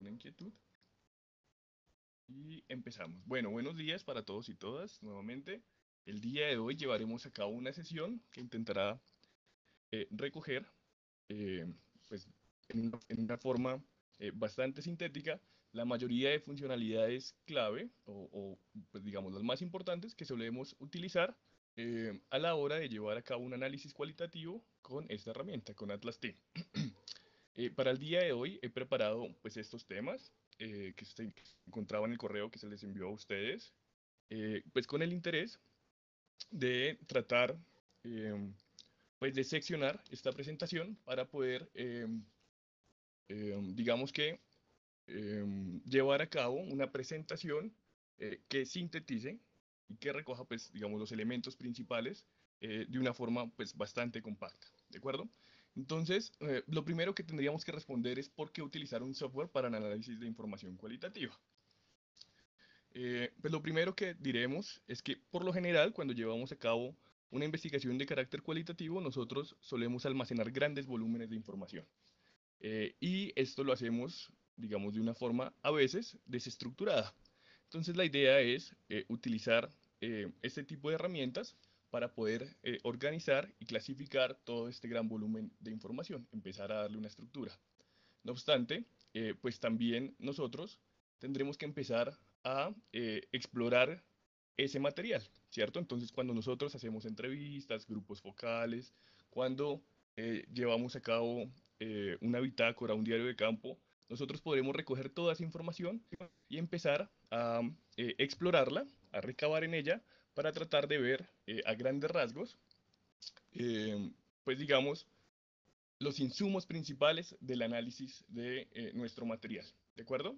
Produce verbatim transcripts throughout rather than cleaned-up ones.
inquietud. Y empezamos. Bueno, buenos días para todos y todas nuevamente. El día de hoy llevaremos a cabo una sesión que intentará eh, recoger, eh, pues, en una, en una forma eh, bastante sintética, la mayoría de funcionalidades clave, o, o, pues, digamos las más importantes que solemos utilizar eh, a la hora de llevar a cabo un análisis cualitativo con esta herramienta, con Atlas T. Eh, para el día de hoy he preparado pues estos temas eh, que se encontraban en el correo que se les envió a ustedes, eh, pues con el interés de tratar eh, pues de seccionar esta presentación para poder, eh, eh, digamos que, eh, llevar a cabo una presentación eh, que sintetice y que recoja, pues, digamos, los elementos principales eh, de una forma, pues, bastante compacta, ¿de acuerdo? Entonces, eh, lo primero que tendríamos que responder es por qué utilizar un software para el análisis de información cualitativa. Eh, pues lo primero que diremos es que, por lo general, cuando llevamos a cabo una investigación de carácter cualitativo, nosotros solemos almacenar grandes volúmenes de información. Eh, y esto lo hacemos, digamos, de una forma a veces desestructurada. Entonces la idea es eh, utilizar eh, este tipo de herramientas para poder eh, organizar y clasificar todo este gran volumen de información, empezar a darle una estructura. No obstante, eh, pues también nosotros tendremos que empezar a eh, explorar ese material, ¿cierto? Entonces, cuando nosotros hacemos entrevistas, grupos focales, cuando eh, llevamos a cabo eh, una bitácora, un diario de campo, nosotros podremos recoger toda esa información y empezar a eh, explorarla, a recabar en ella, para tratar de ver eh, a grandes rasgos, eh, pues digamos, los insumos principales del análisis de eh, nuestro material, ¿de acuerdo?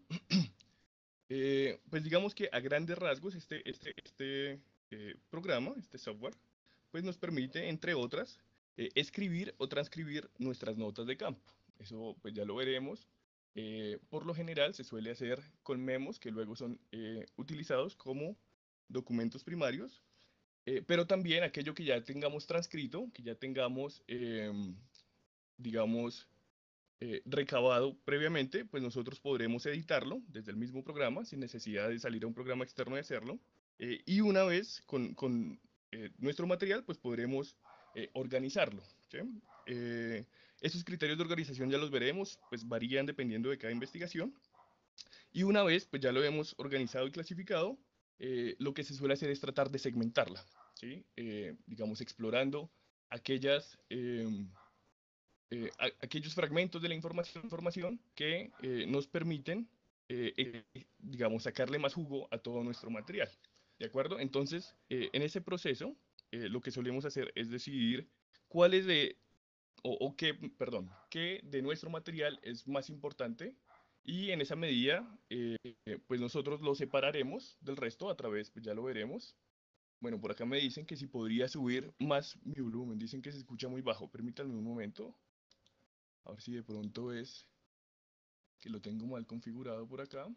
Eh, pues digamos que a grandes rasgos este, este, este eh, programa, este software, pues nos permite, entre otras, eh, escribir o transcribir nuestras notas de campo. Eso pues ya lo veremos. Eh, por lo general se suele hacer con memos que luego son eh, utilizados como documentos primarios, eh, pero también aquello que ya tengamos transcrito, que ya tengamos, eh, digamos, eh, recabado previamente, pues nosotros podremos editarlo desde el mismo programa sin necesidad de salir a un programa externo y hacerlo. Eh, y una vez con, con eh, nuestro material, pues podremos eh, organizarlo, ¿sí? Eh, esos criterios de organización ya los veremos, pues varían dependiendo de cada investigación. Y una vez, pues ya lo hemos organizado y clasificado, eh, lo que se suele hacer es tratar de segmentarla, ¿sí? Eh, digamos, explorando aquellas... Eh, eh, a, aquellos fragmentos de la información, información que eh, nos permiten, eh, eh, digamos, sacarle más jugo a todo nuestro material. ¿De acuerdo? Entonces, eh, en ese proceso, eh, lo que solemos hacer es decidir cuál es de, o, o qué, perdón, qué de nuestro material es más importante y en esa medida, eh, pues nosotros lo separaremos del resto a través, pues ya lo veremos. Bueno, por acá me dicen que si podría subir más mi volumen, dicen que se escucha muy bajo. Permítanme un momento. A ver si de pronto es que lo tengo mal configurado por acá.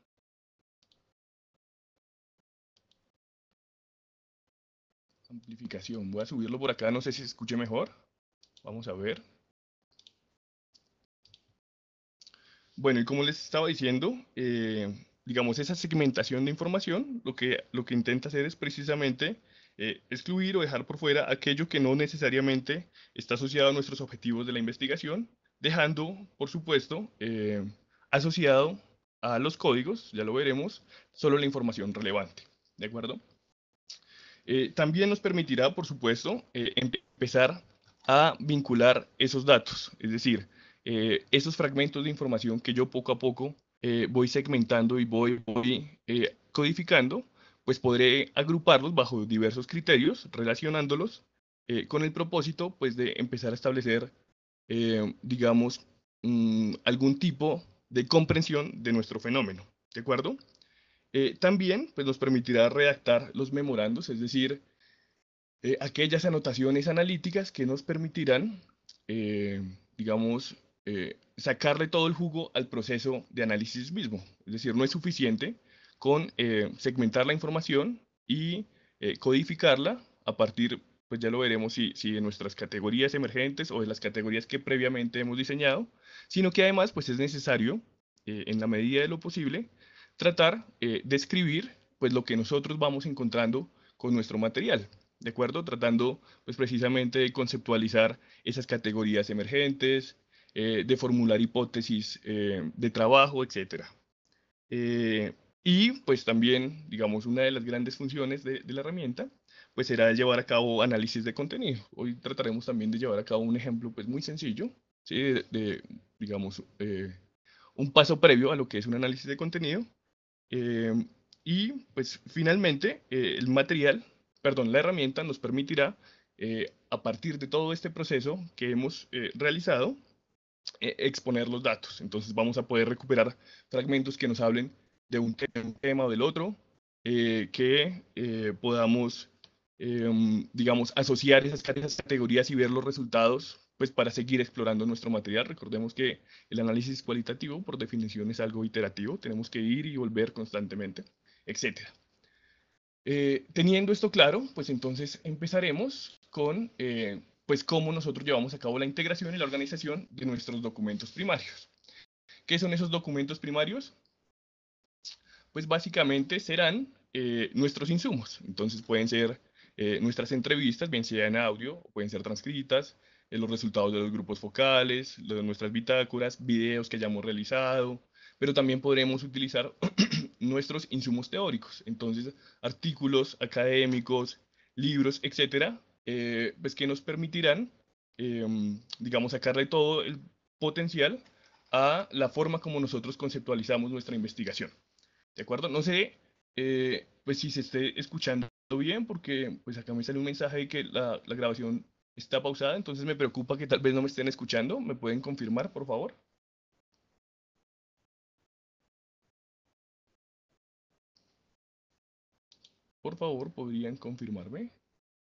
Amplificación. Voy a subirlo por acá, no sé si se escuche mejor. Vamos a ver. Bueno, y como les estaba diciendo, eh, digamos, esa segmentación de información, lo que, lo que intenta hacer es precisamente eh, excluir o dejar por fuera aquello que no necesariamente está asociado a nuestros objetivos de la investigación, dejando, por supuesto, eh, asociado a los códigos, ya lo veremos, solo la información relevante. ¿De acuerdo? Eh, también nos permitirá, por supuesto, eh, empezar a vincular esos datos, es decir, eh, esos fragmentos de información que yo poco a poco eh, voy segmentando y voy, voy eh, codificando, pues podré agruparlos bajo diversos criterios, relacionándolos eh, con el propósito pues, de empezar a establecer, eh, digamos, mmm, algún tipo de comprensión de nuestro fenómeno, ¿de acuerdo? Eh, también pues, nos permitirá redactar los memorandos, es decir, eh, aquellas anotaciones analíticas que nos permitirán, eh, digamos, eh, sacarle todo el jugo al proceso de análisis mismo. Es decir, no es suficiente con eh, segmentar la información y eh, codificarla a partir, pues ya lo veremos, si, si de nuestras categorías emergentes o de las categorías que previamente hemos diseñado, sino que además pues es necesario eh, en la medida de lo posible, tratar eh, de escribir pues, lo que nosotros vamos encontrando con nuestro material, ¿de acuerdo? Tratando pues, precisamente de conceptualizar esas categorías emergentes, eh, de formular hipótesis eh, de trabajo, etcétera. Eh, y pues también, digamos, una de las grandes funciones de, de la herramienta, pues será llevar a cabo análisis de contenido. Hoy trataremos también de llevar a cabo un ejemplo pues muy sencillo, ¿sí? De, de, digamos, eh, un paso previo a lo que es un análisis de contenido. Eh, y pues finalmente eh, el material, perdón, la herramienta nos permitirá, eh, a partir de todo este proceso que hemos eh, realizado, eh, exponer los datos. Entonces vamos a poder recuperar fragmentos que nos hablen de un, te un tema o del otro, eh, que eh, podamos, eh, digamos, asociar esas, esas categorías y ver los resultados, pues para seguir explorando nuestro material. Recordemos que el análisis cualitativo, por definición, es algo iterativo. Tenemos que ir y volver constantemente, etcétera. Eh, teniendo esto claro, pues entonces empezaremos con eh, pues cómo nosotros llevamos a cabo la integración y la organización de nuestros documentos primarios. ¿Qué son esos documentos primarios? Pues básicamente serán eh, nuestros insumos. Entonces pueden ser eh, nuestras entrevistas, bien sea en audio, pueden ser transcritas, eh, los resultados de los grupos focales, de nuestras bitácoras, videos que hayamos realizado, pero también podremos utilizar nuestros insumos teóricos. Entonces, artículos académicos, libros, etcétera, eh, pues que nos permitirán, eh, digamos, sacarle todo el potencial a la forma como nosotros conceptualizamos nuestra investigación. ¿De acuerdo? No sé, eh, pues si se esté escuchando bien, porque pues acá me sale un mensaje de que la, la grabación está pausada, entonces me preocupa que tal vez no me estén escuchando. ¿Me pueden confirmar, por favor? Por favor, ¿podrían confirmarme?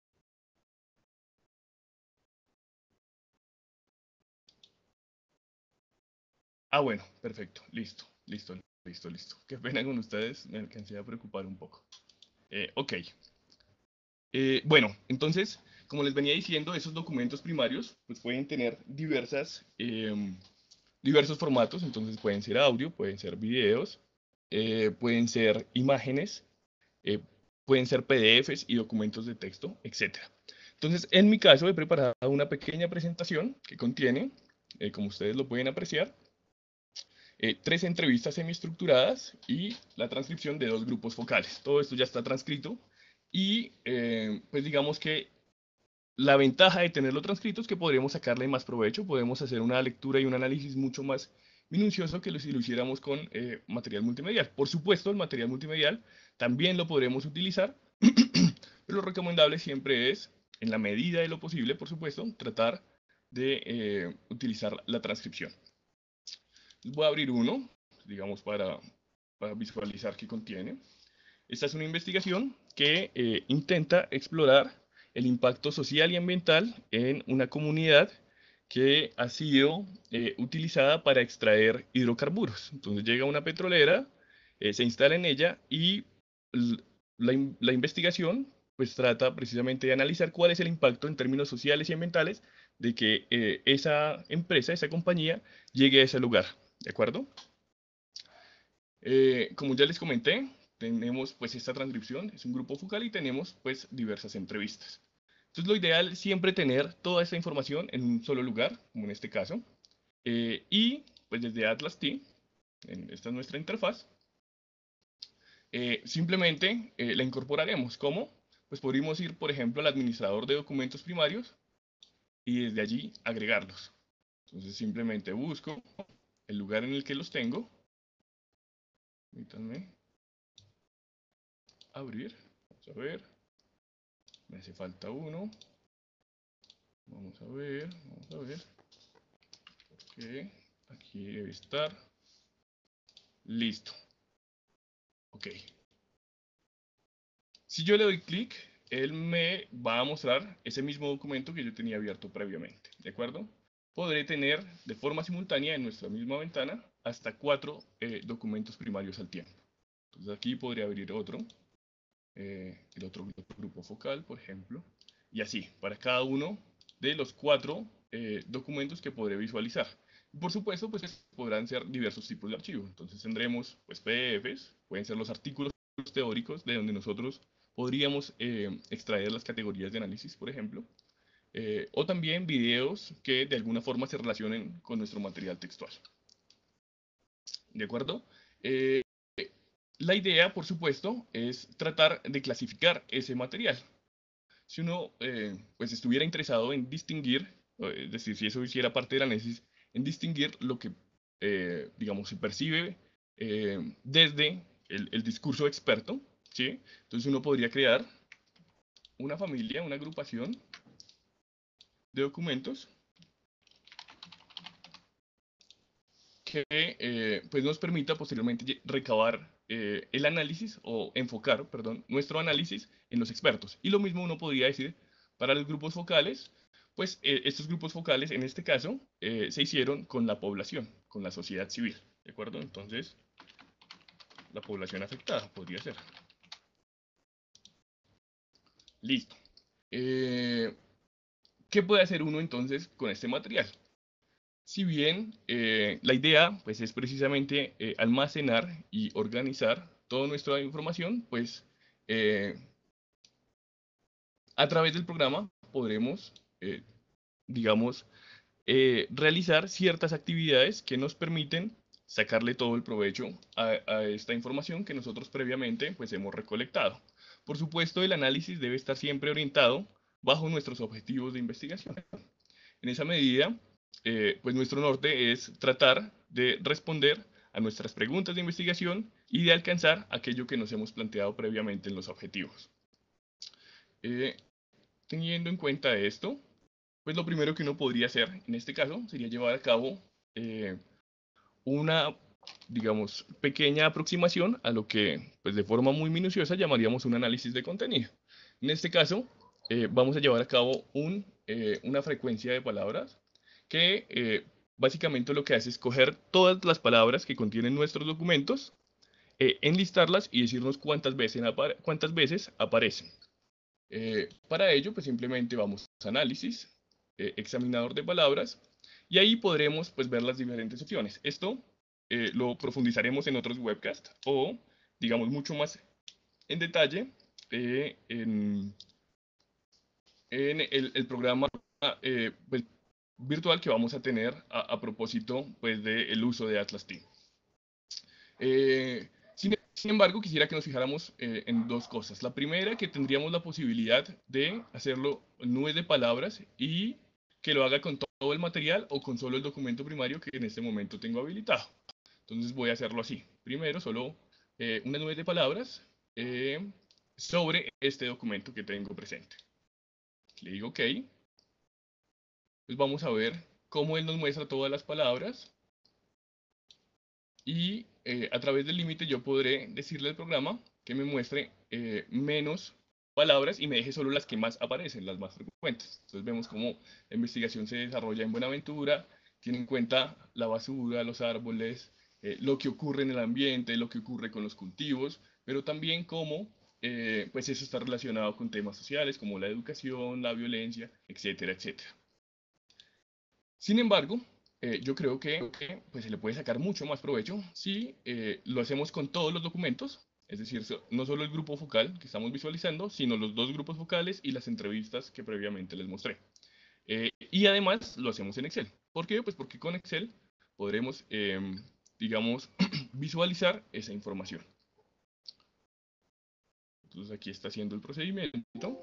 Ah, bueno, perfecto, listo, listo, listo, listo. Qué pena con ustedes, me alcancé a preocupar un poco. Eh, ok, Eh, bueno, entonces, como les venía diciendo, esos documentos primarios pues pueden tener diversas, em, diversos formatos, entonces pueden ser audio, pueden ser videos, eh, pueden ser imágenes, eh, pueden ser P D Efes y documentos de texto, etcétera. Entonces, en mi caso he preparado una pequeña presentación que contiene, eh, como ustedes lo pueden apreciar, eh, tres entrevistas semiestructuradas y la transcripción de dos grupos focales. Todo esto ya está transcrito y eh, pues digamos que la ventaja de tenerlo transcrito es que podríamos sacarle más provecho, podemos hacer una lectura y un análisis mucho más minucioso que si lo hiciéramos con eh, material multimedial. Por supuesto, el material multimedial también lo podremos utilizar, pero lo recomendable siempre es, en la medida de lo posible, por supuesto, tratar de eh, utilizar la transcripción. Voy a abrir uno, digamos, para, para visualizar qué contiene. Esta es una investigación que eh, intenta explorar el impacto social y ambiental en una comunidad que ha sido eh, utilizada para extraer hidrocarburos. Entonces llega una petrolera, eh, se instala en ella y la, la investigación pues trata precisamente de analizar cuál es el impacto en términos sociales y ambientales de que eh, esa empresa, esa compañía, llegue a ese lugar. ¿De acuerdo? Eh, como ya les comenté, tenemos pues esta transcripción, es un grupo focal y tenemos pues diversas entrevistas. Entonces lo ideal es siempre tener toda esta información en un solo lugar, como en este caso, eh, y pues desde Atlas T, en, esta es nuestra interfaz, eh, simplemente eh, la incorporaremos. ¿Cómo? Pues podríamos ir, por ejemplo, al administrador de documentos primarios y desde allí agregarlos. Entonces simplemente busco el lugar en el que los tengo, permítanme abrir, vamos a ver, me hace falta uno. Vamos a ver, vamos a ver. Ok, aquí debe estar. Listo. Ok. Si yo le doy clic, él me va a mostrar ese mismo documento que yo tenía abierto previamente. ¿De acuerdo? Podré tener de forma simultánea en nuestra misma ventana hasta cuatro eh, documentos primarios al tiempo. Entonces aquí podría abrir otro, eh, el otro grupo focal, por ejemplo. Y así, para cada uno de los cuatro eh, documentos que podré visualizar. Por supuesto, pues podrán ser diversos tipos de archivos. Entonces tendremos pues, P D Efes, pueden ser los artículos teóricos de donde nosotros podríamos eh, extraer las categorías de análisis, por ejemplo, eh, o también videos que de alguna forma se relacionen con nuestro material textual. ¿De acuerdo? Eh, la idea, por supuesto, es tratar de clasificar ese material. Si uno eh, pues estuviera interesado en distinguir, eh, es decir, si eso hiciera parte del análisis, en distinguir lo que, eh, digamos, se percibe eh, desde el, el discurso experto, ¿sí? Entonces uno podría crear una familia, una agrupación de documentos que eh, pues nos permita posteriormente recabar eh, el análisis o enfocar, perdón, nuestro análisis en los expertos. Y lo mismo uno podría decir para los grupos focales, pues eh, estos grupos focales en este caso eh, se hicieron con la población, con la sociedad civil, ¿de acuerdo? Entonces, la población afectada podría ser. Listo. Eh, ¿Qué puede hacer uno entonces con este material? Si bien eh, la idea pues, es precisamente eh, almacenar y organizar toda nuestra información, pues eh, a través del programa podremos, eh, digamos, eh, realizar ciertas actividades que nos permiten sacarle todo el provecho a, a esta información que nosotros previamente pues, hemos recolectado. Por supuesto, el análisis debe estar siempre orientado bajo nuestros objetivos de investigación. En esa medida, eh, pues nuestro norte es tratar de responder a nuestras preguntas de investigación y de alcanzar aquello que nos hemos planteado previamente en los objetivos. Eh, teniendo en cuenta esto, pues lo primero que uno podría hacer en este caso sería llevar a cabo eh, una, digamos, pequeña aproximación a lo que, pues de forma muy minuciosa, llamaríamos un análisis de contenido. En este caso, eh, vamos a llevar a cabo un, eh, una frecuencia de palabras que eh, básicamente lo que hace es coger todas las palabras que contienen nuestros documentos, eh, enlistarlas y decirnos cuántas veces, cuántas veces aparecen. Eh, para ello, pues simplemente vamos a análisis, eh, examinador de palabras, y ahí podremos pues, ver las diferentes opciones. Esto eh, lo profundizaremos en otros webcasts o, digamos, mucho más en detalle eh, en, en el, el programa eh, pues, virtual que vamos a tener a, a propósito pues, del uso de Atlas Team. Eh, sin, sin, embargo, quisiera que nos fijáramos eh, en dos cosas. La primera, que tendríamos la posibilidad de hacerlo en nubes de palabras y que lo haga con todo el material o con solo el documento primario que en este momento tengo habilitado. Entonces voy a hacerlo así. Primero, solo eh, una nube de palabras eh, sobre este documento que tengo presente. Le digo OK. Pues vamos a ver cómo él nos muestra todas las palabras. Y eh, a través del límite yo podré decirle al programa que me muestre eh, menos palabras y me deje solo las que más aparecen, las más frecuentes. Entonces vemos cómo la investigación se desarrolla en Buenaventura, tiene en cuenta la basura, los árboles, eh, lo que ocurre en el ambiente, lo que ocurre con los cultivos, pero también cómo eh, pues eso está relacionado con temas sociales como la educación, la violencia, etcétera, etcétera. Sin embargo, eh, yo creo que pues, se le puede sacar mucho más provecho si eh, lo hacemos con todos los documentos, es decir, no solo el grupo focal que estamos visualizando, sino los dos grupos focales y las entrevistas que previamente les mostré. Eh, y además lo hacemos en Excel. ¿Por qué? Pues porque con Excel podremos, eh, digamos, visualizar esa información. Entonces aquí está haciendo el procedimiento.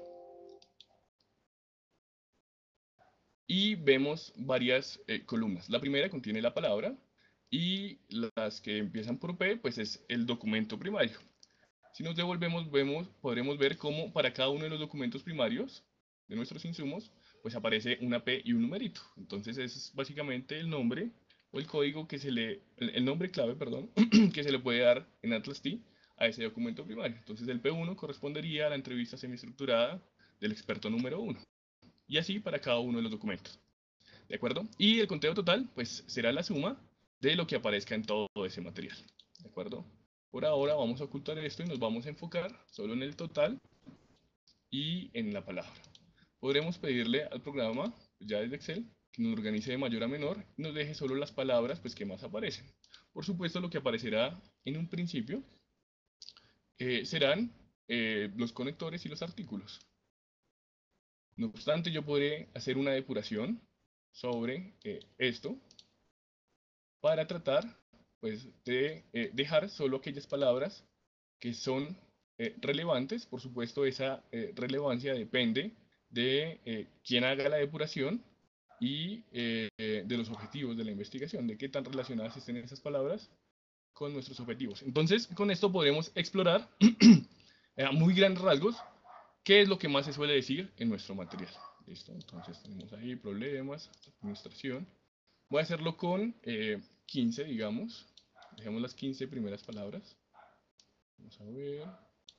Y vemos varias eh, columnas. La primera contiene la palabra y las que empiezan por P, pues es el documento primario. Si nos devolvemos, vemos, podremos ver cómo para cada uno de los documentos primarios de nuestros insumos, pues aparece una P y un numerito. Entonces ese es básicamente el nombre o el código que se le, el nombre clave, perdón, que se le puede dar en Atlas T a ese documento primario. Entonces el P uno correspondería a la entrevista semiestructurada del experto número uno. Y así para cada uno de los documentos. ¿De acuerdo? Y el conteo total, pues será la suma de lo que aparezca en todo ese material. ¿De acuerdo? Por ahora vamos a ocultar esto y nos vamos a enfocar solo en el total y en la palabra. Podremos pedirle al programa, ya desde Excel, que nos organice de mayor a menor y nos deje solo las palabras pues, que más aparecen. Por supuesto, lo que aparecerá en un principio eh, serán eh, los conectores y los artículos. No obstante, yo podré hacer una depuración sobre eh, esto para tratar pues, de eh, dejar solo aquellas palabras que son eh, relevantes. Por supuesto, esa eh, relevancia depende de eh, quién haga la depuración y eh, eh, de los objetivos de la investigación, de qué tan relacionadas estén esas palabras con nuestros objetivos. Entonces, con esto podremos explorar a muy grandes rasgos qué es lo que más se suele decir en nuestro material. ¿Listo? Entonces tenemos ahí problemas, administración. Voy a hacerlo con eh, quince, digamos. Dejemos las quince primeras palabras. Vamos a ver.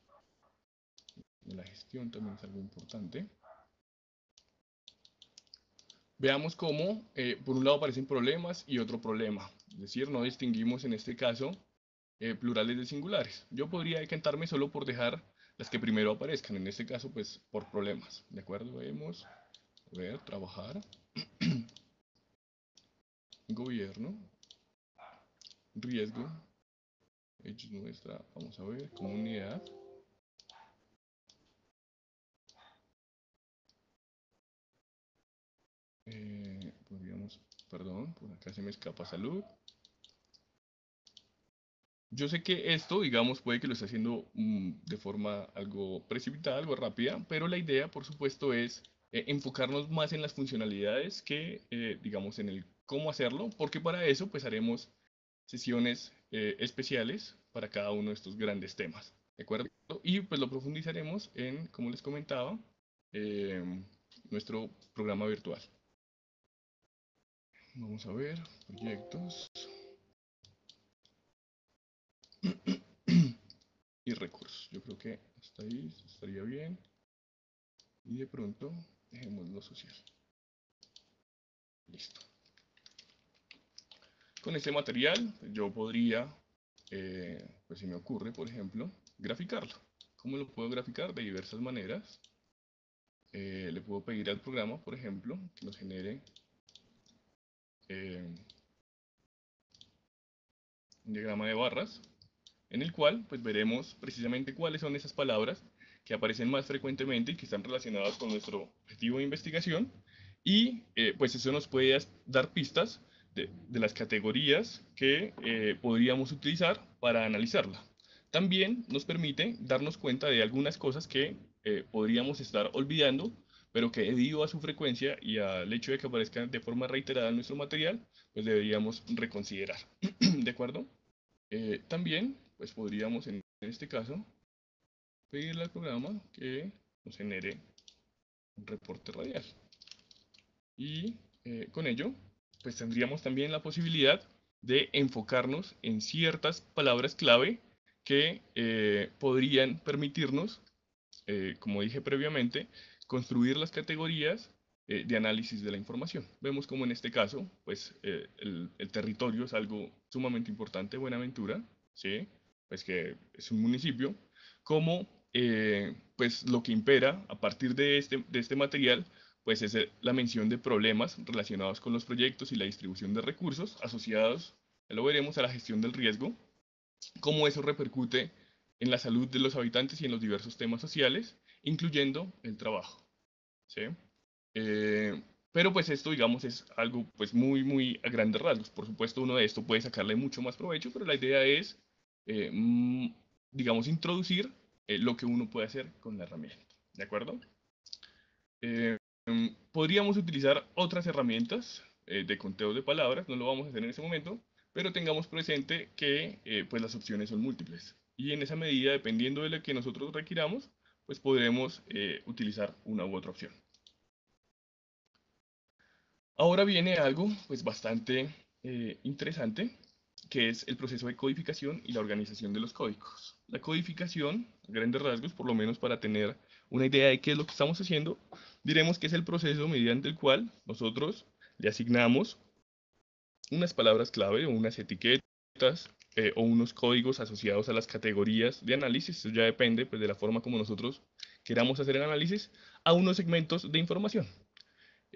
La gestión también es algo importante. Veamos cómo, eh, por un lado aparecen problemas y otro problema. Es decir, no distinguimos en este caso eh, plurales de singulares. Yo podría decantarme solo por dejar las que primero aparezcan. En este caso, pues, por problemas. ¿De acuerdo? Vemos. A ver, trabajar. Gobierno. Riesgo. Hecho nuestra, vamos a ver, comunidad. Eh, podríamos, perdón, por acá se me escapa salud. Yo sé que esto, digamos, puede que lo esté haciendo mm, de forma algo precipitada, algo rápida, pero la idea, por supuesto, es eh, enfocarnos más en las funcionalidades que, eh, digamos, en el cómo hacerlo, porque para eso, pues, haremos sesiones eh, especiales para cada uno de estos grandes temas, ¿de acuerdo? Y, pues, lo profundizaremos en, como les comentaba, eh, nuestro programa virtual. Vamos a ver, proyectos y recursos. Yo creo que hasta ahí estaría bien. Y de pronto, dejemos lo social. Listo. Con este material, yo podría, eh, pues si me ocurre, por ejemplo, graficarlo. ¿Cómo lo puedo graficar? De diversas maneras. Eh, le puedo pedir al programa, por ejemplo, que nos genere eh, un diagrama de barras, en el cual pues veremos precisamente cuáles son esas palabras que aparecen más frecuentemente y que están relacionadas con nuestro objetivo de investigación, y eh, pues eso nos puede dar pistas de, de las categorías que eh, podríamos utilizar para analizarla. También nos permite darnos cuenta de algunas cosas que eh, podríamos estar olvidando, pero que debido a su frecuencia y al hecho de que aparezcan de forma reiterada en nuestro material, pues deberíamos reconsiderar. ¿De acuerdo? Eh, también, pues podríamos en este caso pedirle al programa que nos genere un reporte radial. Y eh, con ello, pues tendríamos también la posibilidad de enfocarnos en ciertas palabras clave que eh, podrían permitirnos, eh, como dije previamente, construir las categorías eh, de análisis de la información. Vemos como en este caso, pues eh, el, el territorio es algo sumamente importante, Buenaventura, ¿sí? Pues que es un municipio, como eh, pues lo que impera a partir de este, de este material, pues es eh, la mención de problemas relacionados con los proyectos y la distribución de recursos asociados, ya lo veremos, a la gestión del riesgo, cómo eso repercute en la salud de los habitantes y en los diversos temas sociales, incluyendo el trabajo, ¿sí? Eh, pero pues esto, digamos, es algo pues muy, muy a grandes rasgos. Por supuesto, uno de esto puede sacarle mucho más provecho, pero la idea es, eh, mm, digamos, introducir eh, lo que uno puede hacer con la herramienta, ¿de acuerdo? Eh, mm, podríamos utilizar otras herramientas eh, de conteo de palabras, no lo vamos a hacer en ese momento, pero tengamos presente que eh, pues las opciones son múltiples. Y en esa medida, dependiendo de lo que nosotros requiramos, pues podremos eh, utilizar una u otra opción. Ahora viene algo pues bastante eh, interesante, que es el proceso de codificación y la organización de los códigos. La codificación, a grandes rasgos, por lo menos para tener una idea de qué es lo que estamos haciendo, diremos que es el proceso mediante el cual nosotros le asignamos unas palabras clave o unas etiquetas eh, o unos códigos asociados a las categorías de análisis. Eso ya depende pues, de la forma como nosotros queramos hacer el análisis a unos segmentos de información.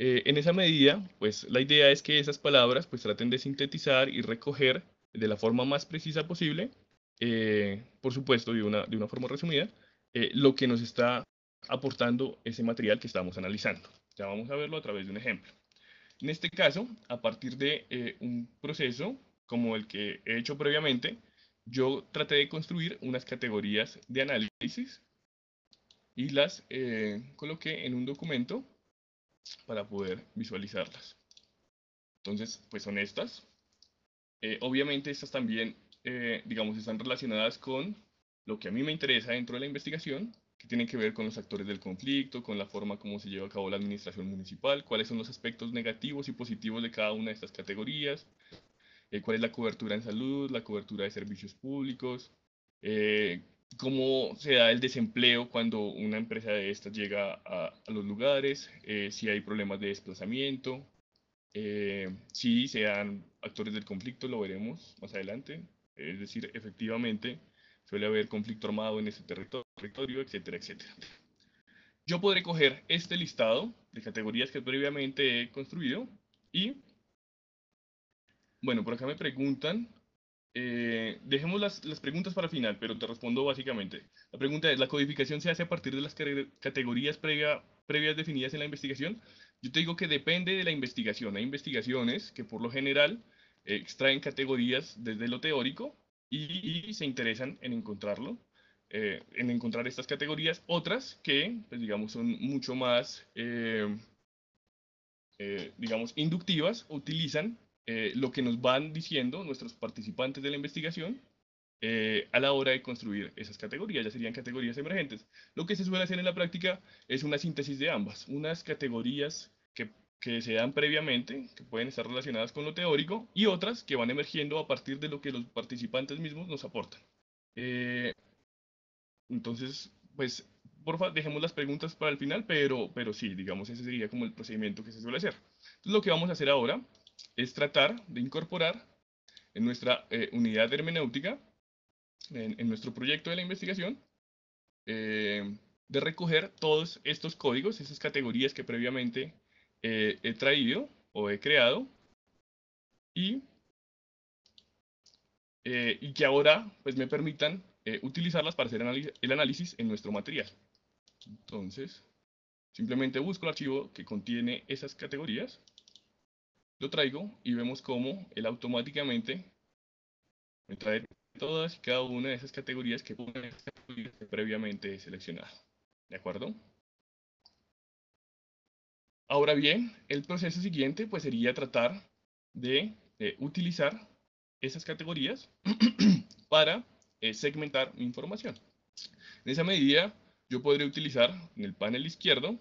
Eh, en esa medida, pues la idea es que esas palabras pues traten de sintetizar y recoger de la forma más precisa posible, eh, por supuesto, de una, de una forma resumida, eh, lo que nos está aportando ese material que estamos analizando. Ya vamos a verlo a través de un ejemplo. En este caso, a partir de eh, un proceso como el que he hecho previamente, yo traté de construir unas categorías de análisis y las eh, coloqué en un documento para poder visualizarlas. Entonces, pues son estas. Eh, obviamente estas también, eh, digamos, están relacionadas con lo que a mí me interesa dentro de la investigación, que tienen que ver con los actores del conflicto, con la forma como se lleva a cabo la administración municipal, cuáles son los aspectos negativos y positivos de cada una de estas categorías, eh, cuál es la cobertura en salud, la cobertura de servicios públicos, eh, cómo se da el desempleo cuando una empresa de estas llega a, a los lugares, eh, si hay problemas de desplazamiento, eh, si sean actores del conflicto, lo veremos más adelante. Es decir, efectivamente suele haber conflicto armado en ese territorio, etcétera, etcétera. Yo podré coger este listado de categorías que previamente he construido y, bueno, por acá me preguntan, eh, dejemos las, las preguntas para el final, pero te respondo básicamente. La pregunta es, ¿la codificación se hace a partir de las cate- categorías previa- previas definidas en la investigación? Yo te digo que depende de la investigación. Hay investigaciones que por lo general eh, extraen categorías desde lo teórico y, y se interesan en encontrarlo, eh, en encontrar estas categorías. Otras que, pues digamos, son mucho más, eh, eh, digamos, inductivas, utilizan eh, lo que nos van diciendo nuestros participantes de la investigación eh, a la hora de construir esas categorías, ya serían categorías emergentes. Lo que se suele hacer en la práctica es una síntesis de ambas, unas categorías que, que se dan previamente, que pueden estar relacionadas con lo teórico, y otras que van emergiendo a partir de lo que los participantes mismos nos aportan. Eh, entonces, pues, porfa, dejemos las preguntas para el final, pero, pero sí, digamos, ese sería como el procedimiento que se suele hacer. Entonces, lo que vamos a hacer ahora es tratar de incorporar en nuestra eh, unidad de hermenéutica, en, en, nuestro proyecto de la investigación, eh, de recoger todos estos códigos, esas categorías que previamente eh, he traído o he creado y, eh, y que ahora pues, me permitan eh, utilizarlas para hacer el análisis en nuestro material. Entonces, simplemente busco el archivo que contiene esas categorías, lo traigo y vemos cómo él automáticamente me trae todas y cada una de esas categorías que previamente he seleccionado. ¿De acuerdo? Ahora bien, el proceso siguiente pues sería tratar de eh, utilizar esas categorías para eh, segmentar mi información. En esa medida, yo podré utilizar en el panel izquierdo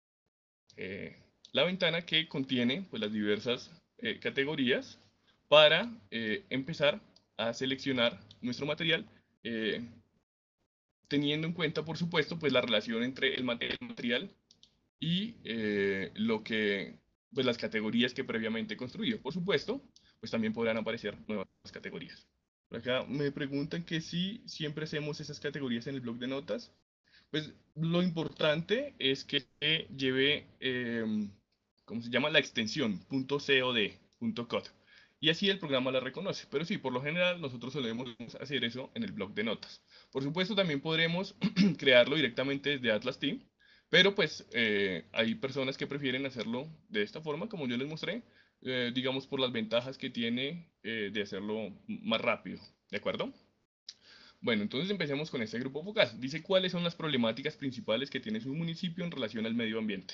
eh, la ventana que contiene pues, las diversas eh, categorías para eh, empezar a seleccionar nuestro material, eh, teniendo en cuenta, por supuesto, pues, la relación entre el material y eh, lo que, pues, las categorías que previamente he construido. Por supuesto, pues también podrán aparecer nuevas categorías. Por acá me preguntan que si siempre hacemos esas categorías en el blog de notas. Pues lo importante es que lleve, eh, ¿cómo se llama? La extensión .cod, .cod. Y así el programa la reconoce. Pero sí, por lo general nosotros solemos hacer eso en el blog de notas. Por supuesto, también podremos crearlo directamente desde Atlas Team. Pero pues eh, hay personas que prefieren hacerlo de esta forma, como yo les mostré, eh, digamos por las ventajas que tiene eh, de hacerlo más rápido. ¿De acuerdo? Bueno, entonces empecemos con este grupo focal. Dice cuáles son las problemáticas principales que tiene su municipio en relación al medio ambiente.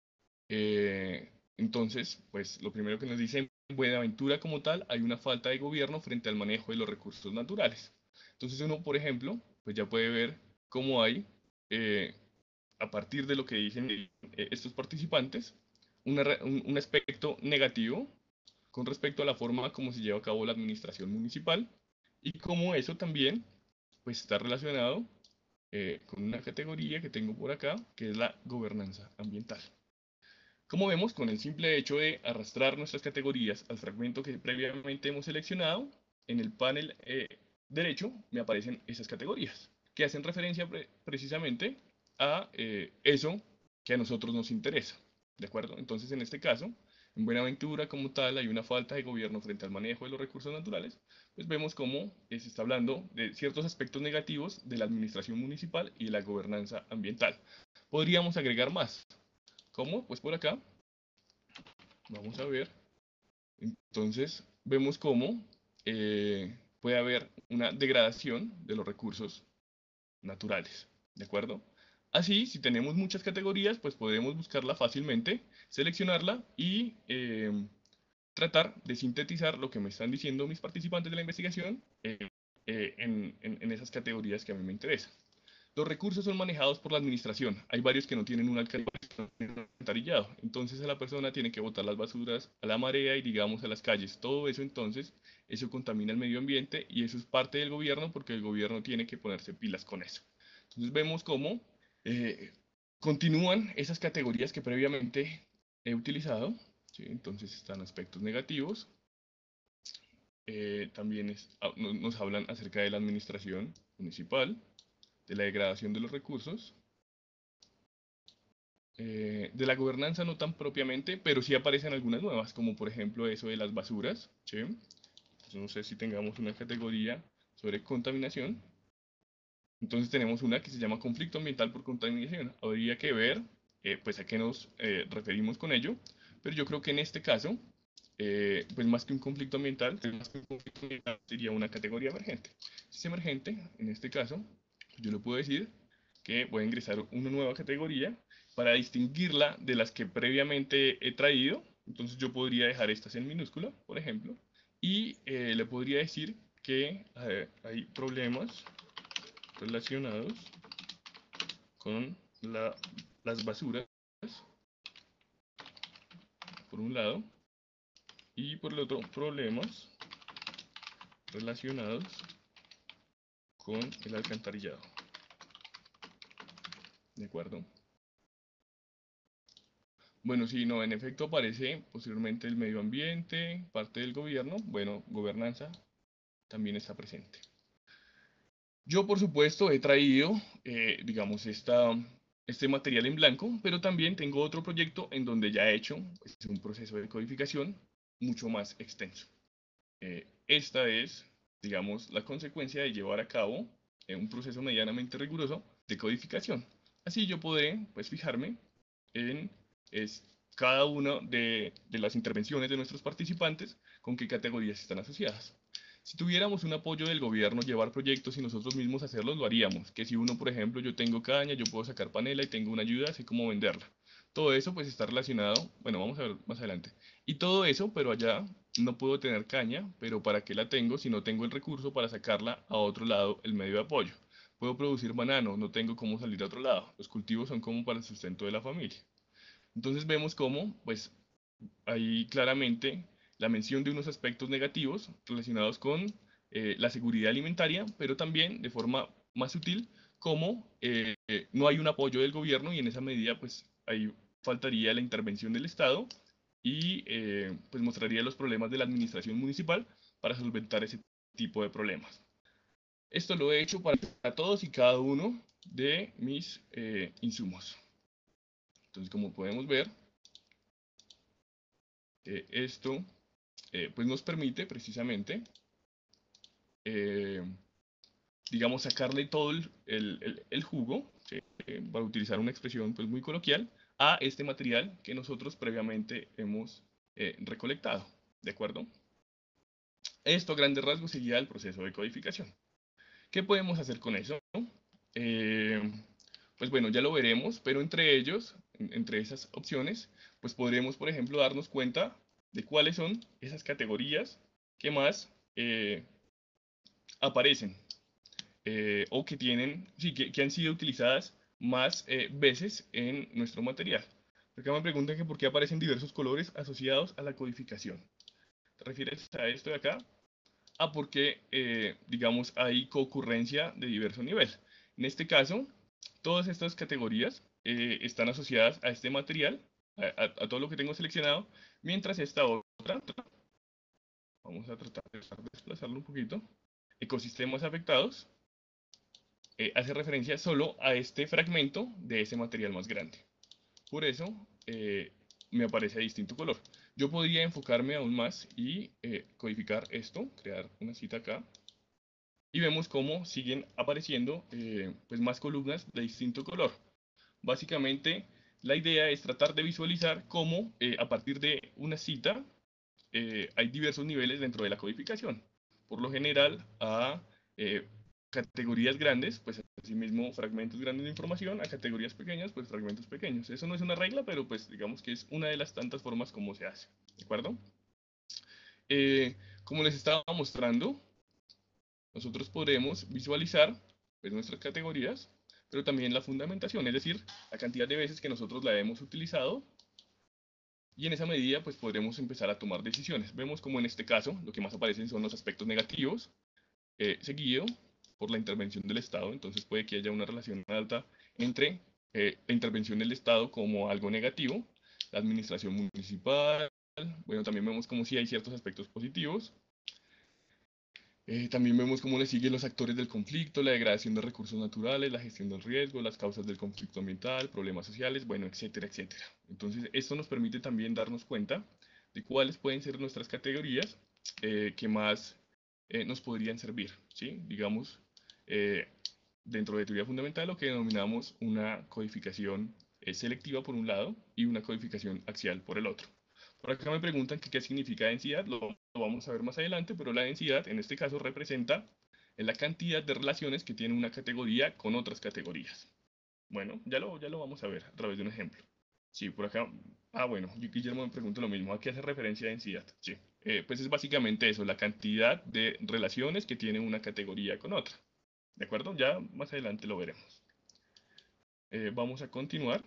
Eh, entonces, pues lo primero que nos dice, en Buenaventura como tal, hay una falta de gobierno frente al manejo de los recursos naturales. Entonces uno, por ejemplo, pues ya puede ver cómo hay, eh, a partir de lo que dicen eh, estos participantes, una un, un aspecto negativo con respecto a la forma como se lleva a cabo la administración municipal y cómo eso también pues está relacionado eh, con una categoría que tengo por acá, que es la gobernanza ambiental. Como vemos, con el simple hecho de arrastrar nuestras categorías al fragmento que previamente hemos seleccionado, en el panel eh, derecho me aparecen esas categorías, que hacen referencia pre precisamente a eh, eso que a nosotros nos interesa. ¿de acuerdo? Entonces, en este caso, en Buenaventura como tal hay una falta de gobierno frente al manejo de los recursos naturales, pues vemos cómo eh, se está hablando de ciertos aspectos negativos de la administración municipal y de la gobernanza ambiental. Podríamos agregar más. ¿Cómo? Pues por acá, vamos a ver. Entonces, vemos cómo eh, puede haber una degradación de los recursos naturales, ¿de acuerdo? Así, si tenemos muchas categorías, pues podemos buscarla fácilmente, seleccionarla y eh, tratar de sintetizar lo que me están diciendo mis participantes de la investigación eh, eh, en, en, en esas categorías que a mí me interesan. Los recursos son manejados por la administración. Hay varios que no tienen un alcantarillado. Entonces a la persona tiene que botar las basuras a la marea y digamos a las calles. Todo eso entonces, eso contamina el medio ambiente y eso es parte del gobierno porque el gobierno tiene que ponerse pilas con eso. Entonces vemos cómo eh, continúan esas categorías que previamente he utilizado. ¿Sí? Entonces están aspectos negativos. Eh, también es, nos hablan acerca de la administración municipal, de la degradación de los recursos, eh, de la gobernanza no tan propiamente, pero sí aparecen algunas nuevas, como por ejemplo eso de las basuras, ¿sí? Entonces, no sé si tengamos una categoría sobre contaminación. Entonces tenemos una que se llama conflicto ambiental por contaminación. Habría que ver eh, pues a qué nos eh, referimos con ello, pero yo creo que en este caso, eh, pues más que un conflicto ambiental, más que un conflicto ambiental sería una categoría emergente. Si es emergente, en este caso, yo le puedo decir que voy a ingresar una nueva categoría para distinguirla de las que previamente he traído. Entonces yo podría dejar estas en minúscula, por ejemplo, y eh, le podría decir que eh, hay problemas relacionados con la, las basuras, por un lado, y por el otro, problemas relacionados con el alcantarillado. ¿De acuerdo? Bueno, sí, no, en efecto aparece posteriormente el medio ambiente, parte del gobierno, bueno, gobernanza también está presente. Yo, por supuesto, he traído, eh, digamos, esta, este material en blanco, pero también tengo otro proyecto en donde ya he hecho pues, un proceso de codificación mucho más extenso. Eh, esta es, digamos, la consecuencia de llevar a cabo eh, un proceso medianamente riguroso de codificación. Así yo podré, pues, fijarme en es, cada una de, de las intervenciones de nuestros participantes con qué categorías están asociadas. Si tuviéramos un apoyo del gobierno, llevar proyectos y nosotros mismos hacerlos, lo haríamos. Que si uno, por ejemplo, yo tengo caña, yo puedo sacar panela y tengo una ayuda, sé cómo venderla. Todo eso pues está relacionado, bueno, vamos a ver más adelante. Y todo eso, pero allá no puedo tener caña, pero ¿para qué la tengo si no tengo el recurso para sacarla a otro lado, el medio de apoyo? Puedo producir banano, no tengo cómo salir a otro lado. Los cultivos son como para el sustento de la familia. Entonces vemos cómo, pues, hay claramente la mención de unos aspectos negativos relacionados con eh, la seguridad alimentaria, pero también de forma más sutil, como eh, no hay un apoyo del gobierno y en esa medida, pues, ahí faltaría la intervención del Estado y eh, pues mostraría los problemas de la administración municipal para solventar ese tipo de problemas. Esto lo he hecho para todos y cada uno de mis eh, insumos. Entonces, como podemos ver, eh, esto eh, pues nos permite precisamente, eh, digamos, sacarle todo el, el, el, el jugo, ¿sí? eh, para utilizar una expresión pues, muy coloquial, a este material que nosotros previamente hemos eh, recolectado. ¿De acuerdo? Esto a grandes rasgos sería el proceso de codificación. ¿Qué podemos hacer con eso? Eh, pues bueno, ya lo veremos, pero entre ellos, en, entre esas opciones, pues podremos, por ejemplo, darnos cuenta de cuáles son esas categorías que más eh, aparecen eh, o que tienen, sí, que, que, han sido utilizadas más eh, veces en nuestro material. Acá me preguntan que por qué aparecen diversos colores asociados a la codificación. ¿Te refieres a esto de acá? Ah, porque, eh, digamos, hay concurrencia de diverso nivel. En este caso, todas estas categorías eh, están asociadas a este material, a, a, a, todo lo que tengo seleccionado, mientras esta otra, vamos a tratar de desplazarlo un poquito, ecosistemas afectados, eh, hace referencia solo a este fragmento de ese material más grande. Por eso, eh, me aparece a distinto color. Yo podría enfocarme aún más y eh, codificar esto, crear una cita acá, y vemos cómo siguen apareciendo eh, pues más columnas de distinto color. Básicamente, la idea es tratar de visualizar cómo eh, a partir de una cita eh, hay diversos niveles dentro de la codificación. Por lo general, a eh, categorías grandes, pues asimismo fragmentos grandes de información, a categorías pequeñas, pues fragmentos pequeños. Eso no es una regla, pero pues digamos que es una de las tantas formas como se hace. ¿De acuerdo? Eh, como les estaba mostrando, nosotros podremos visualizar pues, nuestras categorías, pero también la fundamentación, es decir, la cantidad de veces que nosotros la hemos utilizado, y en esa medida pues podremos empezar a tomar decisiones. Vemos como en este caso lo que más aparecen son los aspectos negativos, eh, seguido por la intervención del Estado. Entonces puede que haya una relación alta entre eh, la intervención del Estado como algo negativo, la administración municipal. Bueno, también vemos como si hay ciertos aspectos positivos. Eh, también vemos cómo le siguen los actores del conflicto, la degradación de recursos naturales, la gestión del riesgo, las causas del conflicto ambiental, problemas sociales, bueno, etcétera, etcétera. Entonces, esto nos permite también darnos cuenta de cuáles pueden ser nuestras categorías eh, que más eh, nos podrían servir, ¿sí? Digamos, eh, dentro de teoría fundamental, lo que denominamos una codificación eh, selectiva por un lado y una codificación axial por el otro. Por acá me preguntan que qué significa densidad, lo, lo vamos a ver más adelante, pero la densidad en este caso representa la cantidad de relaciones que tiene una categoría con otras categorías. Bueno, ya lo, ya lo vamos a ver a través de un ejemplo. Sí, por acá, ah bueno, Guillermo me pregunta lo mismo, ¿a qué hace referencia densidad? Sí, eh, pues es básicamente eso, la cantidad de relaciones que tiene una categoría con otra. ¿De acuerdo? Ya más adelante lo veremos. Eh, vamos a continuar.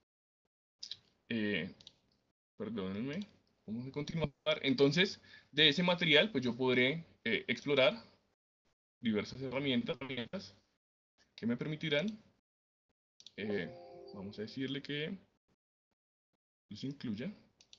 Eh, Perdónenme. Vamos a continuar. Entonces, de ese material, pues yo podré eh, explorar diversas herramientas, herramientas que me permitirán, eh, vamos a decirle que los incluya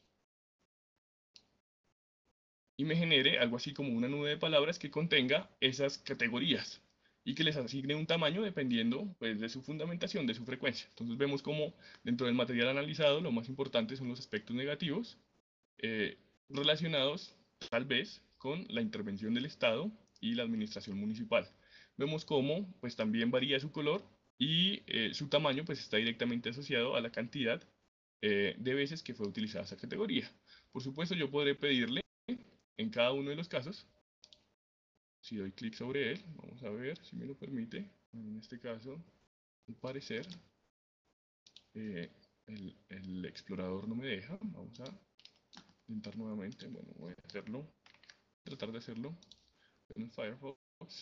y me genere algo así como una nube de palabras que contenga esas categorías y que les asigne un tamaño dependiendo pues, de su fundamentación, de su frecuencia. Entonces vemos como dentro del material analizado lo más importante son los aspectos negativos eh, relacionados tal vez con la intervención del Estado y la administración municipal. Vemos cómo pues también varía su color y eh, su tamaño pues está directamente asociado a la cantidad eh, de veces que fue utilizada esa categoría. Por supuesto yo podré pedirle en cada uno de los casos, si doy clic sobre él, vamos a ver si me lo permite, en este caso al parecer eh, el, el explorador no me deja, vamos a intentar nuevamente, bueno voy a hacerlo, tratar de hacerlo en Firefox.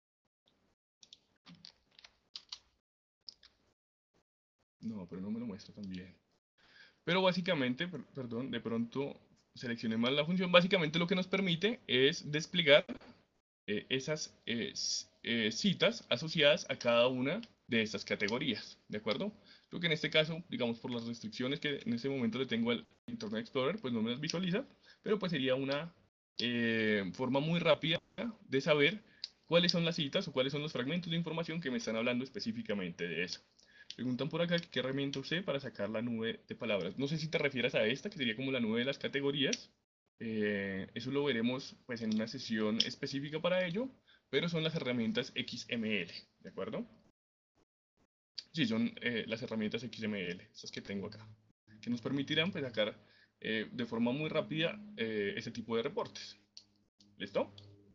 No, pero no me lo muestra también. Pero básicamente, per- perdón, de pronto seleccioné mal la función. Básicamente lo que nos permite es desplegar eh, esas eh, s- eh, citas asociadas a cada una de estas categorías, ¿de acuerdo? Creo que en este caso, digamos, por las restricciones que en este momento le tengo al Internet Explorer, pues no me las visualiza, pero pues sería una eh, forma muy rápida de saber cuáles son las citas o cuáles son los fragmentos de información que me están hablando específicamente de eso. Preguntan por acá que qué herramienta usé para sacar la nube de palabras. No sé si te refieres a esta, que sería como la nube de las categorías. Eh, eso lo veremos pues en una sesión específica para ello, pero son las herramientas X M L, ¿de acuerdo? Sí, son eh, las herramientas X M L, estas que tengo acá, que nos permitirán pues, sacar eh, de forma muy rápida eh, ese tipo de reportes. ¿Listo?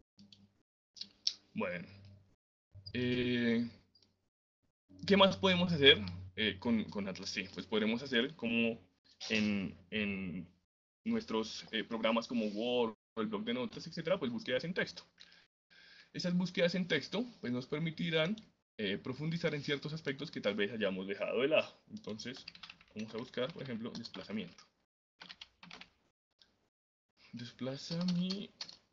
Bueno, eh, ¿qué más podemos hacer eh, con, con Atlas? Sí, pues podremos hacer como en, en nuestros eh, programas como Word o el blog de notas, etcétera, pues búsquedas en texto. Esas búsquedas en texto pues, nos permitirán eh, profundizar en ciertos aspectos que tal vez hayamos dejado de lado. Entonces, vamos a buscar, por ejemplo, desplazamiento. Desplazamiento.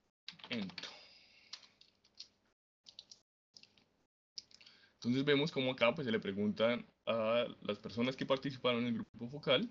Entonces vemos cómo acá pues, se le preguntan a las personas que participaron en el grupo focal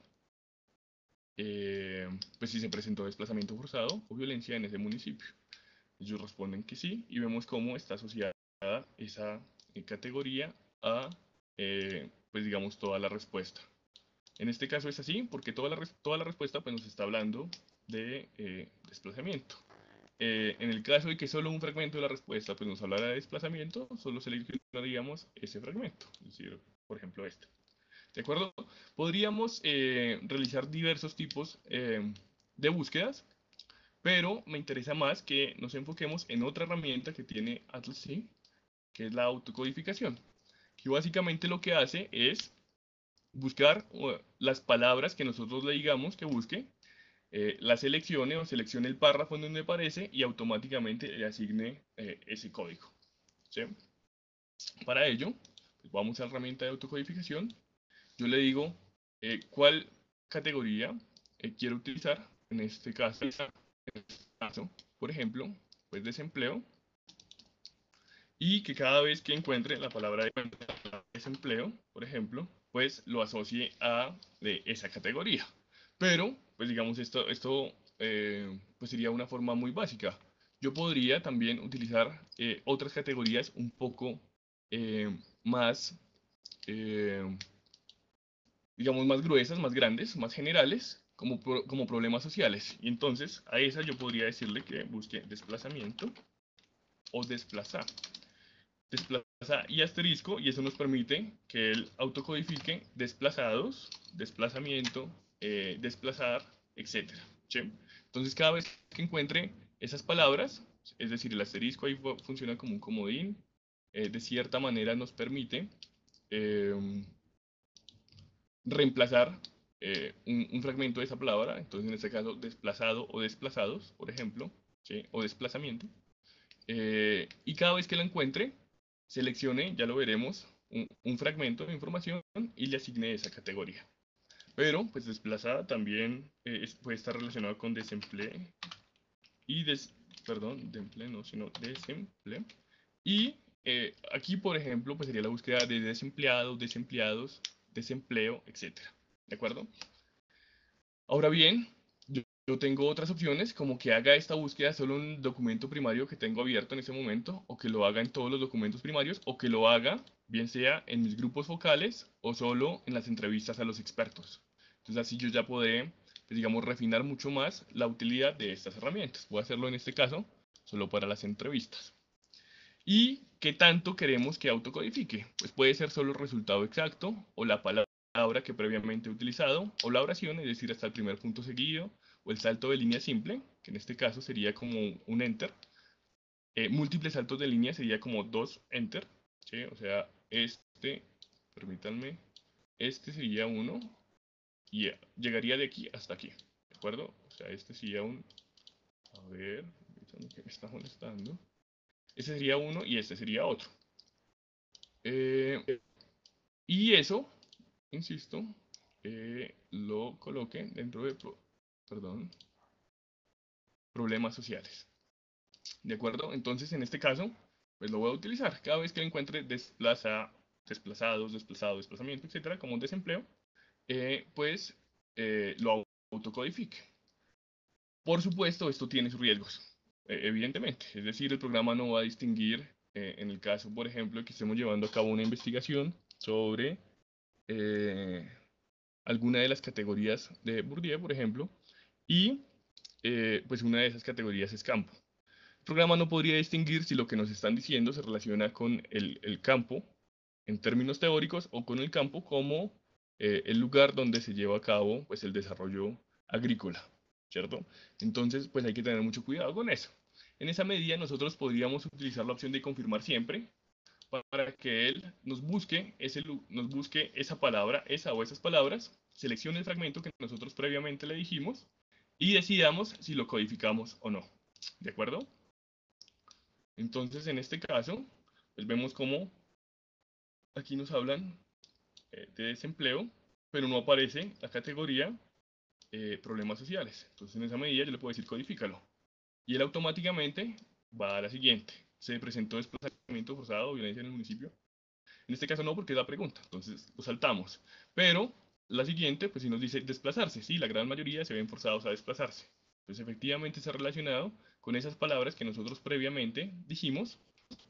eh, pues si se presentó desplazamiento forzado o violencia en ese municipio. Ellos responden que sí y vemos cómo está asociada esa eh, categoría a, eh, pues digamos, toda la respuesta. En este caso es así porque toda la, res- toda la respuesta pues, nos está hablando de eh, desplazamiento. Eh, en el caso de que solo un fragmento de la respuesta pues, nos hablara de desplazamiento, solo seleccionaríamos ese fragmento, es decir, por ejemplo este. ¿De acuerdo? Podríamos eh, realizar diversos tipos eh, de búsquedas, pero me interesa más que nos enfoquemos en otra herramienta que tiene Atlas C, que es la autocodificación, que básicamente lo que hace es buscar uh, las palabras que nosotros le digamos que busque, eh, la seleccione o seleccione el párrafo en donde aparece y automáticamente le asigne eh, ese código. ¿Sí? Para ello, pues vamos a la herramienta de autocodificación. Yo le digo eh, cuál categoría eh, quiero utilizar. En este caso, caso, por ejemplo, pues desempleo. Y que cada vez que encuentre la palabra de desempleo, por ejemplo, pues lo asocie a de esa categoría. Pero, pues digamos, esto, esto eh, pues sería una forma muy básica. Yo podría también utilizar eh, otras categorías un poco eh, más, eh, digamos, más gruesas, más grandes, más generales, como, pro- como problemas sociales. Y entonces a esa yo podría decirle que busque desplazamiento o desplazar. Desplaza y asterisco, y eso nos permite que él autocodifique desplazados, desplazamiento, eh, desplazar, etcétera. ¿Sí? Entonces, cada vez que encuentre esas palabras, es decir, el asterisco ahí funciona como un comodín, eh, de cierta manera nos permite eh, reemplazar eh, un, un, fragmento de esa palabra, entonces en este caso desplazado o desplazados, por ejemplo, ¿sí? O desplazamiento. Eh, y cada vez que la encuentre, seleccione, ya lo veremos, un, un fragmento de información y le asigne esa categoría. Pero, pues desplazada también eh, es- puede estar relacionado con desempleo y des, perdón, de empleo no, sino desempleo. Y eh, aquí, por ejemplo, pues sería la búsqueda de desempleados, desempleados, desempleo, etcétera. ¿De acuerdo? Ahora bien, yo, yo tengo otras opciones, como que haga esta búsqueda solo en un documento primario que tengo abierto en ese momento, o que lo haga en todos los documentos primarios, o que lo haga, bien sea en mis grupos focales o solo en las entrevistas a los expertos. Entonces así yo ya podré, pues, digamos, refinar mucho más la utilidad de estas herramientas. Voy a hacerlo en este caso solo para las entrevistas. ¿Y qué tanto queremos que autocodifique? Pues puede ser solo el resultado exacto o la palabra que previamente he utilizado o la oración, es decir, hasta el primer punto seguido o el salto de línea simple, que en este caso sería como un enter. Eh, múltiples saltos de línea sería como dos enter, ¿sí? O sea, este, permítanme, este sería uno y llegaría de aquí hasta aquí, ¿de acuerdo? O sea, este sería un, a ver, que me está molestando. Este sería uno y este sería otro. Eh, y eso, insisto, eh, lo coloque dentro de, pro- perdón, problemas sociales. ¿De acuerdo? Entonces, en este caso, pues lo voy a utilizar. Cada vez que encuentre desplaza, desplazados, desplazado, desplazamiento, etcétera, como un desempleo, eh, pues eh, lo autocodifique. Por supuesto, esto tiene sus riesgos, eh, evidentemente. Es decir, el programa no va a distinguir, eh, en el caso, por ejemplo, de que estemos llevando a cabo una investigación sobre eh, alguna de las categorías de Bourdieu, por ejemplo, y eh, pues una de esas categorías es campo. El programa no podría distinguir si lo que nos están diciendo se relaciona con el, el campo en términos teóricos o con el campo como eh, el lugar donde se lleva a cabo pues, el desarrollo agrícola, ¿cierto? Entonces, pues hay que tener mucho cuidado con eso. En esa medida, nosotros podríamos utilizar la opción de confirmar siempre para que él nos busque, ese, nos busque esa palabra, esa o esas palabras, seleccione el fragmento que nosotros previamente le dijimos y decidamos si lo codificamos o no. ¿De acuerdo? Entonces, en este caso, pues vemos cómo aquí nos hablan eh, de desempleo, pero no aparece la categoría eh, problemas sociales. Entonces, en esa medida yo le puedo decir codifícalo. Y él automáticamente va a la siguiente. Se presentó desplazamiento forzado o violencia en el municipio. En este caso no, porque es la pregunta, entonces lo saltamos. Pero la siguiente, pues si nos dice desplazarse, sí, la gran mayoría se ven forzados a desplazarse. Entonces efectivamente está relacionado con esas palabras que nosotros previamente dijimos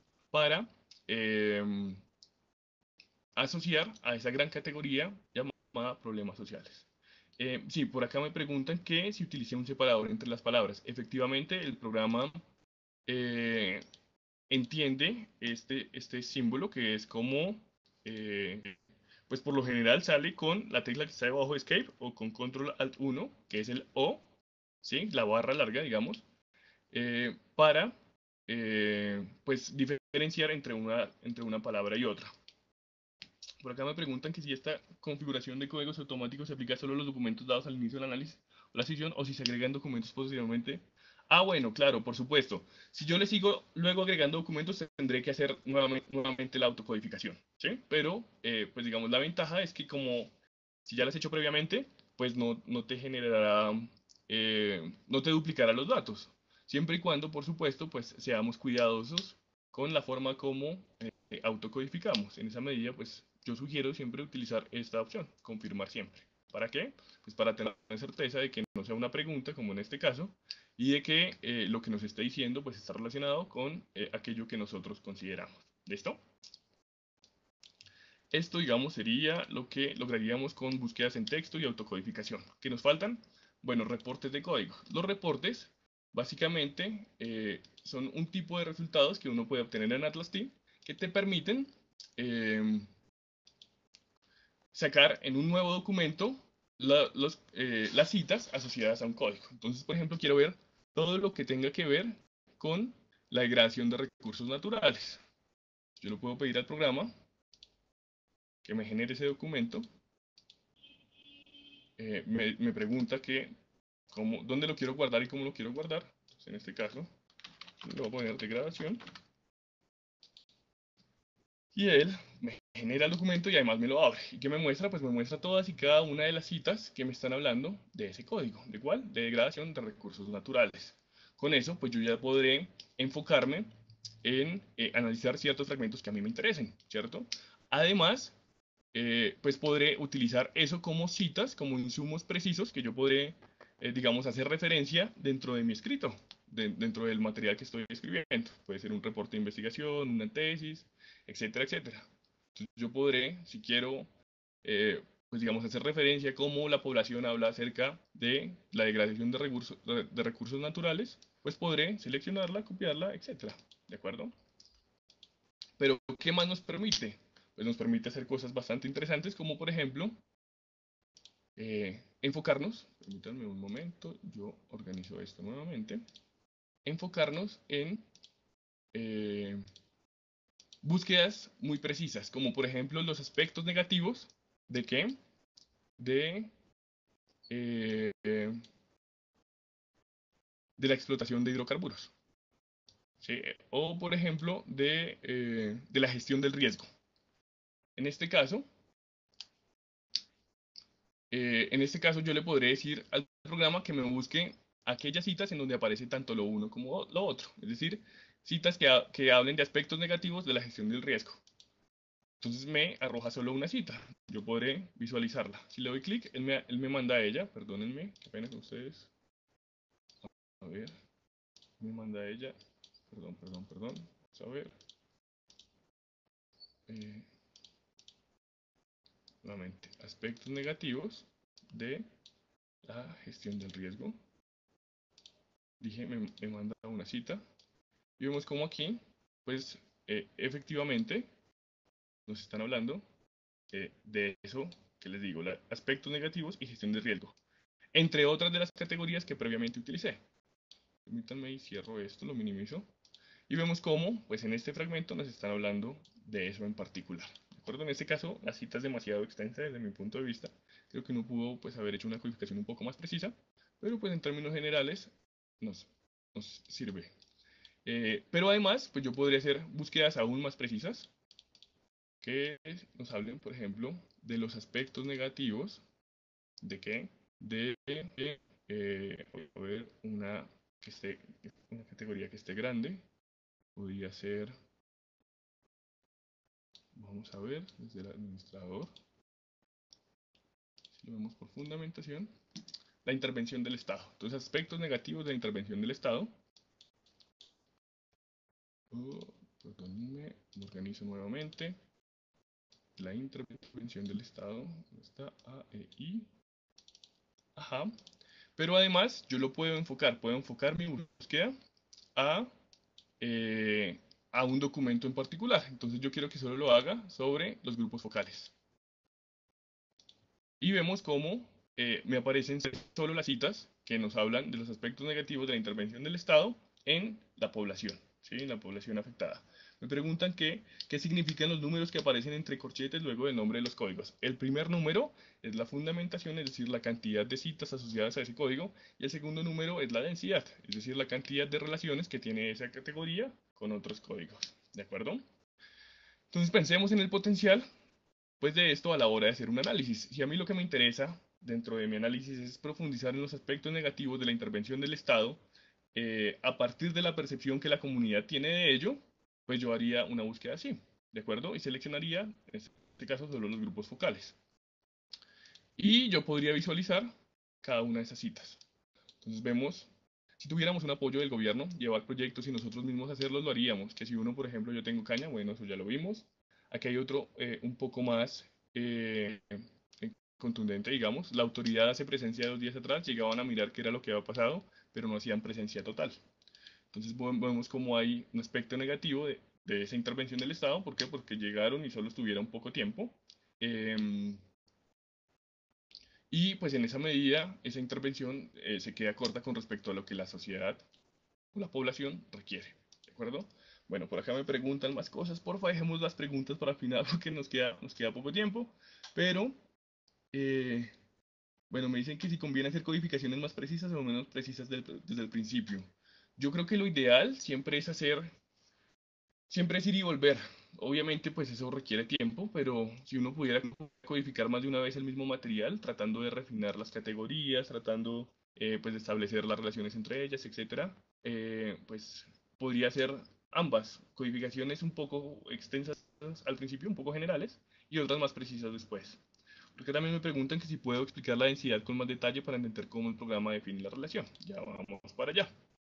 para eh, asociar a esa gran categoría llamada llamada problemas sociales. Eh, sí, por acá me preguntan que si utilicé un separador entre las palabras. Efectivamente, el programa eh, entiende este, este símbolo que es como, eh, pues por lo general sale con la tecla que está debajo de Escape o con Control Alt uno, que es el O, ¿sí? La barra larga, digamos, eh, para eh, pues diferenciar entre una, entre una palabra y otra. Por acá me preguntan que si esta configuración de códigos automáticos se aplica solo a los documentos dados al inicio del análisis o la sesión o si se agregan documentos posteriormente. Ah, bueno, claro, por supuesto. Si yo le sigo luego agregando documentos, tendré que hacer nuevamente, nuevamente la autocodificación, ¿sí? Pero, eh, pues digamos, la ventaja es que como si ya lo has hecho previamente, pues no, no te generará, eh, no te duplicará los datos. Siempre y cuando, por supuesto, pues seamos cuidadosos con la forma como eh, autocodificamos. En esa medida, pues yo sugiero siempre utilizar esta opción, confirmar siempre. ¿Para qué? Pues para tener certeza de que no sea una pregunta, como en este caso, y de que eh, lo que nos está diciendo pues está relacionado con eh, aquello que nosotros consideramos. ¿Listo? Esto, digamos, sería lo que lograríamos con búsquedas en texto y autocodificación. ¿Qué nos faltan? Bueno, reportes de código. Los reportes, básicamente, eh, son un tipo de resultados que uno puede obtener en AtlasT que te permiten eh, sacar en un nuevo documento la, los, eh, las citas asociadas a un código. Entonces, por ejemplo, quiero ver todo lo que tenga que ver con la degradación de recursos naturales. Yo lo puedo pedir al programa que me genere ese documento. Eh, me, me, pregunta que cómo, dónde lo quiero guardar y cómo lo quiero guardar. Entonces, en este caso, le voy a poner degradación. Y él me genera el documento y además me lo abre. ¿Y qué me muestra? Pues me muestra todas y cada una de las citas que me están hablando de ese código. ¿De cuál? De degradación de recursos naturales. Con eso, pues yo ya podré enfocarme en eh, analizar ciertos fragmentos que a mí me interesen, ¿cierto? Además, eh, pues podré utilizar eso como citas, como insumos precisos que yo podré, eh, digamos, hacer referencia dentro de mi escrito, de, dentro del material que estoy escribiendo. Puede ser un reporte de investigación, una tesis, etcétera, etcétera. Entonces yo podré, si quiero, eh, pues digamos, hacer referencia a cómo la población habla acerca de la degradación de recursos, de recursos naturales, pues podré seleccionarla, copiarla, etcétera. ¿De acuerdo? Pero, ¿qué más nos permite? Pues nos permite hacer cosas bastante interesantes, como por ejemplo, eh, enfocarnos, permítanme un momento, yo organizo esto nuevamente, enfocarnos en eh, búsquedas muy precisas, como por ejemplo los aspectos negativos de qué, de, eh, de la explotación de hidrocarburos, ¿sí? O por ejemplo de, eh, de la gestión del riesgo. En este caso, Eh, en este caso yo le podré decir al programa que me busque aquellas citas en donde aparece tanto lo uno como lo otro, es decir, citas que, ha- que hablen de aspectos negativos de la gestión del riesgo. Entonces me arroja solo una cita, yo podré visualizarla. Si le doy clic, él me, él me manda a ella, perdónenme, qué pena con ustedes. A ver, me manda a ella, perdón, perdón, perdón, vamos a ver. Eh, nuevamente, aspectos negativos de la gestión del riesgo. Dije, me, me manda una cita. Y vemos como aquí, pues eh, efectivamente nos están hablando eh, de eso que les digo, la, aspectos negativos y gestión de riesgo, entre otras de las categorías que previamente utilicé. Permítanme y cierro esto, lo minimizo. Y vemos cómo, pues en este fragmento nos están hablando de eso en particular. ¿De acuerdo? En este caso, la cita es demasiado extensa desde mi punto de vista. Creo que no pudo pues, haber hecho una codificación un poco más precisa, pero pues en términos generales nos, nos sirve. Eh, pero además, pues yo podría hacer búsquedas aún más precisas que nos hablen, por ejemplo, de los aspectos negativos de qué, de eh, a ver, una, que esté, una categoría que esté grande. Podría ser, vamos a ver, desde el administrador, si lo vemos por fundamentación, la intervención del Estado. Entonces, aspectos negativos de la intervención del Estado. Oh, perdónenme, lo organizo nuevamente. la intervención del Estado, ¿dónde está? A, E, I, ajá, pero además yo lo puedo enfocar, puedo enfocar mi búsqueda a, eh, a un documento en particular. Entonces yo quiero que solo lo haga sobre los grupos focales. Y vemos cómo eh, me aparecen solo las citas que nos hablan de los aspectos negativos de la intervención del Estado en la población, ¿sí? En la población afectada. Me preguntan qué, qué significan los números que aparecen entre corchetes luego del nombre de los códigos. El primer número es la fundamentación, es decir, la cantidad de citas asociadas a ese código, y el segundo número es la densidad, es decir, la cantidad de relaciones que tiene esa categoría con otros códigos. ¿De acuerdo? Entonces pensemos en el potencial pues de esto a la hora de hacer un análisis. Si a mí lo que me interesa dentro de mi análisis es profundizar en los aspectos negativos de la intervención del Estado, eh, a partir de la percepción que la comunidad tiene de ello, pues yo haría una búsqueda así, ¿de acuerdo? Y seleccionaría, en este caso, solo los grupos focales. Y yo podría visualizar cada una de esas citas. Entonces vemos, si tuviéramos un apoyo del gobierno, llevar proyectos y nosotros mismos hacerlos, lo haríamos. Que si uno, por ejemplo, yo tengo caña, bueno, eso ya lo vimos. Aquí hay otro eh, un poco más eh, contundente, digamos. La autoridad hace presencia dos días atrás, llegaban a mirar qué era lo que había pasado, pero no hacían presencia total. Entonces vemos como hay un aspecto negativo de, de esa intervención del Estado. ¿Por qué? Porque llegaron y solo estuvieron poco tiempo. Eh, y pues en esa medida, esa intervención eh, se queda corta con respecto a lo que la sociedad o la población requiere. ¿De acuerdo? Bueno, por acá me preguntan más cosas. Porfa, dejemos las preguntas para el final porque nos queda, nos queda poco tiempo. Pero, eh, bueno, me dicen que si conviene hacer codificaciones más precisas o menos precisas del- desde el principio. Yo creo que lo ideal siempre es hacer, siempre es ir y volver. Obviamente, pues eso requiere tiempo, pero si uno pudiera codificar más de una vez el mismo material, tratando de refinar las categorías, tratando eh, pues de establecer las relaciones entre ellas, etcétera, eh, pues podría ser ambas codificaciones un poco extensas al principio, un poco generales, y otras más precisas después. Porque también me preguntan que si puedo explicar la densidad con más detalle para entender cómo el programa define la relación. Ya vamos para allá.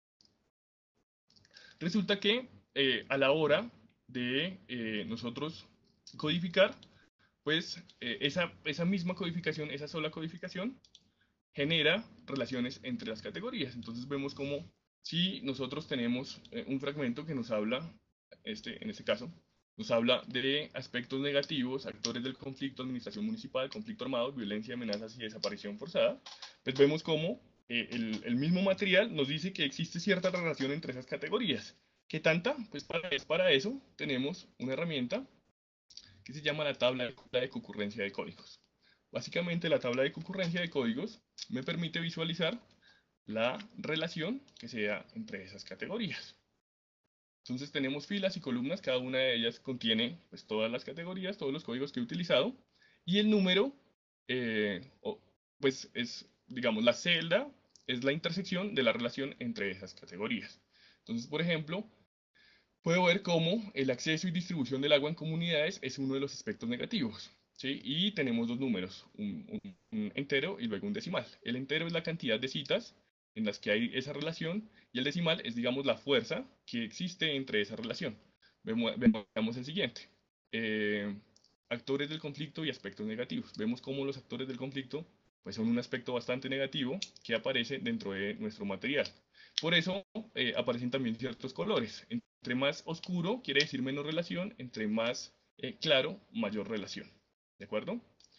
Resulta que eh, a la hora de eh, nosotros codificar, pues eh, esa, esa misma codificación, esa sola codificación, genera relaciones entre las categorías. Entonces vemos como si nosotros tenemos eh, un fragmento que nos habla, este, en este caso, nos habla de aspectos negativos, actores del conflicto, administración municipal, conflicto armado, violencia, amenazas y desaparición forzada, pues vemos como eh, el, el, mismo material nos dice que existe cierta relación entre esas categorías. ¿Qué tanta? Pues para, para eso tenemos una herramienta que se llama la tabla de concurrencia de códigos. Básicamente la tabla de concurrencia de códigos me permite visualizar la relación que se da entre esas categorías. Entonces tenemos filas y columnas, cada una de ellas contiene pues, todas las categorías, todos los códigos que he utilizado, y el número, eh, o, pues es, digamos, la celda es la intersección de la relación entre esas categorías. Entonces, por ejemplo, puedo ver cómo el acceso y distribución del agua en comunidades es uno de los aspectos negativos, ¿sí? Y tenemos dos números, un, un- un entero y luego un decimal. El entero es la cantidad de citas en las que hay esa relación y el decimal es, digamos, la fuerza que existe entre esa relación. Vemo- Veamos el siguiente. Eh, Actores del conflicto y aspectos negativos. Vemos cómo los actores del conflicto pues, son un aspecto bastante negativo que aparece dentro de nuestro material. Por eso eh, aparecen también ciertos colores. Entre más oscuro quiere decir menos relación, entre más eh, claro, mayor relación. ¿De acuerdo?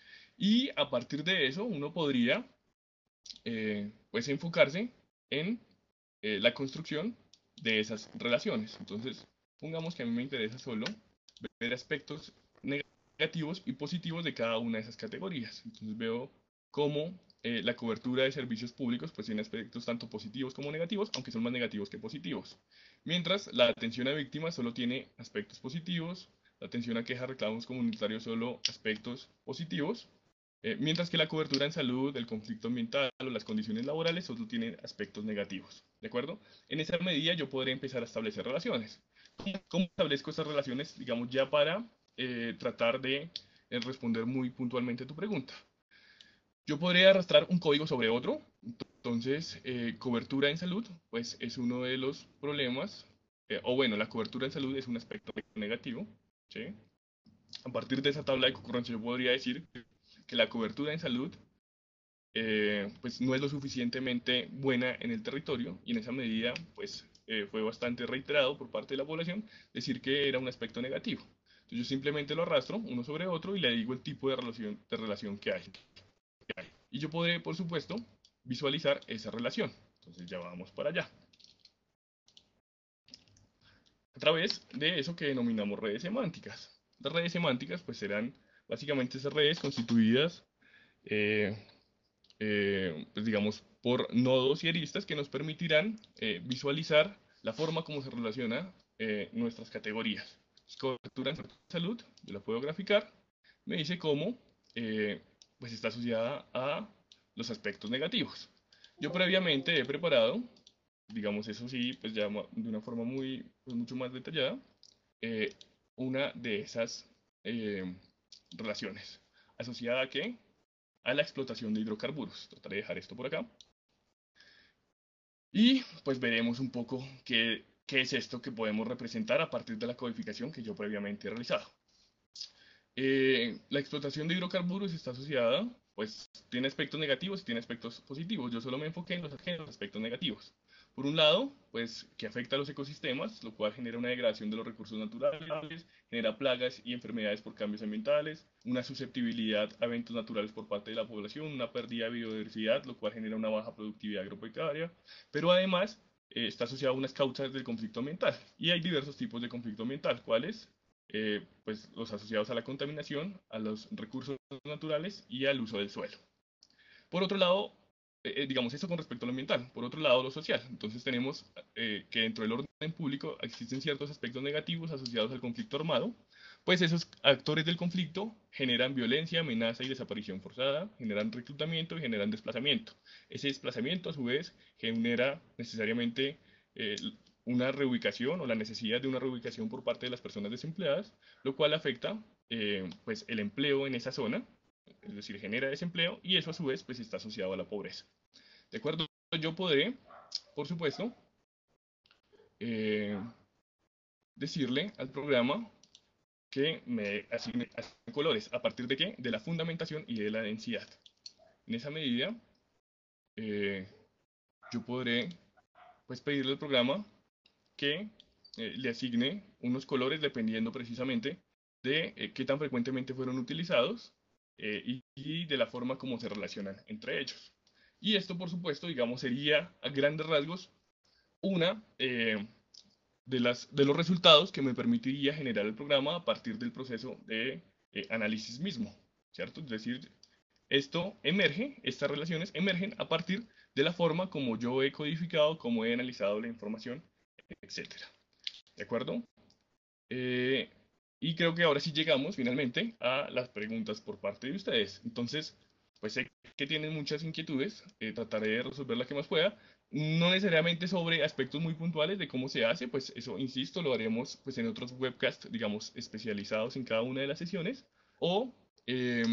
Y a partir de eso uno podría eh, pues enfocarse en eh, la construcción de esas relaciones. Entonces, pongamos que a mí me interesa solo ver aspectos negativos y positivos de cada una de esas categorías. Entonces veo cómo eh, la cobertura de servicios públicos pues tiene aspectos tanto positivos como negativos, aunque son más negativos que positivos. Mientras la atención a víctimas solo tiene aspectos positivos, la atención a quejas, reclamos comunitarios solo aspectos positivos, eh, mientras que la cobertura en salud, el conflicto ambiental o las condiciones laborales solo tienen aspectos negativos. ¿De acuerdo? En esa medida yo podré empezar a establecer relaciones. ¿Cómo, cómo establezco estas relaciones, digamos, ya para eh, tratar de eh, responder muy puntualmente a tu pregunta? Yo podría arrastrar un código sobre otro. Entonces, eh, cobertura en salud, pues es uno de los problemas, eh, o bueno, la cobertura en salud es un aspecto negativo, ¿sí? A partir de esa tabla de concurrencia yo podría decir que la cobertura en salud eh, pues no es lo suficientemente buena en el territorio y en esa medida pues eh, fue bastante reiterado por parte de la población decir que era un aspecto negativo. Entonces yo simplemente lo arrastro uno sobre otro y le digo el tipo de relación, de relación que hay. Y yo podré, por supuesto, visualizar esa relación. Entonces ya vamos para allá. A través de eso que denominamos redes semánticas. Las redes semánticas pues serán básicamente esas redes constituidas eh, eh, pues digamos, por nodos y aristas que nos permitirán eh, visualizar la forma como se relaciona eh, nuestras categorías. Cobertura en salud, yo la puedo graficar, me dice cómo eh, pues está asociada a los aspectos negativos. Yo previamente he preparado, digamos eso sí, pues ya de una forma muy, pues mucho más detallada, eh, una de esas eh, relaciones. ¿Asociada a qué? A la explotación de hidrocarburos. Trataré de dejar esto por acá. Y pues veremos un poco qué, qué es esto que podemos representar a partir de la codificación que yo previamente he realizado. Eh, la explotación de hidrocarburos está asociada, pues tiene aspectos negativos y tiene aspectos positivos. Yo solo me enfoqué en los aspectos negativos. Por un lado, pues que afecta a los ecosistemas, lo cual genera una degradación de los recursos naturales, genera plagas y enfermedades por cambios ambientales, una susceptibilidad a eventos naturales por parte de la población, una pérdida de biodiversidad, lo cual genera una baja productividad agropecuaria, pero además eh, está asociado a unas causas del conflicto ambiental. Y hay diversos tipos de conflicto ambiental, ¿cuáles? Eh, pues los asociados a la contaminación, a los recursos naturales y al uso del suelo. Por otro lado, eh, eh, digamos eso con respecto a lo ambiental. Por otro lado, lo social. Entonces tenemos eh, que dentro del orden público existen ciertos aspectos negativos asociados al conflicto armado, pues esos actores del conflicto generan violencia, amenaza y desaparición forzada, generan reclutamiento y generan desplazamiento. Ese desplazamiento, a su vez, genera necesariamente eh, una reubicación o la necesidad de una reubicación por parte de las personas desempleadas, lo cual afecta eh, pues el empleo en esa zona, es decir, genera desempleo y eso a su vez pues está asociado a la pobreza. ¿De acuerdo? Yo podré, por supuesto, eh, decirle al programa que me asigne, asigne colores. ¿A partir de qué? De la fundamentación y de la densidad. En esa medida, eh, yo podré pues pedirle al programa que eh, le asigne unos colores dependiendo precisamente de eh, qué tan frecuentemente fueron utilizados eh, y, y, de la forma como se relacionan entre ellos. Y esto, por supuesto, digamos, sería a grandes rasgos una eh, de, las, de los resultados que me permitiría generar el programa a partir del proceso de eh, análisis mismo, ¿cierto? Es decir, esto emerge, estas relaciones emergen a partir de la forma como yo he codificado, como he analizado la información, etcétera. ¿De acuerdo? Eh, y creo que ahora sí llegamos finalmente a las preguntas por parte de ustedes. Entonces, pues sé que tienen muchas inquietudes, eh, trataré de resolver las que más pueda. No necesariamente sobre aspectos muy puntuales de cómo se hace, pues eso, insisto, lo haremos pues en otros webcasts, digamos, especializados en cada una de las sesiones, o, eh,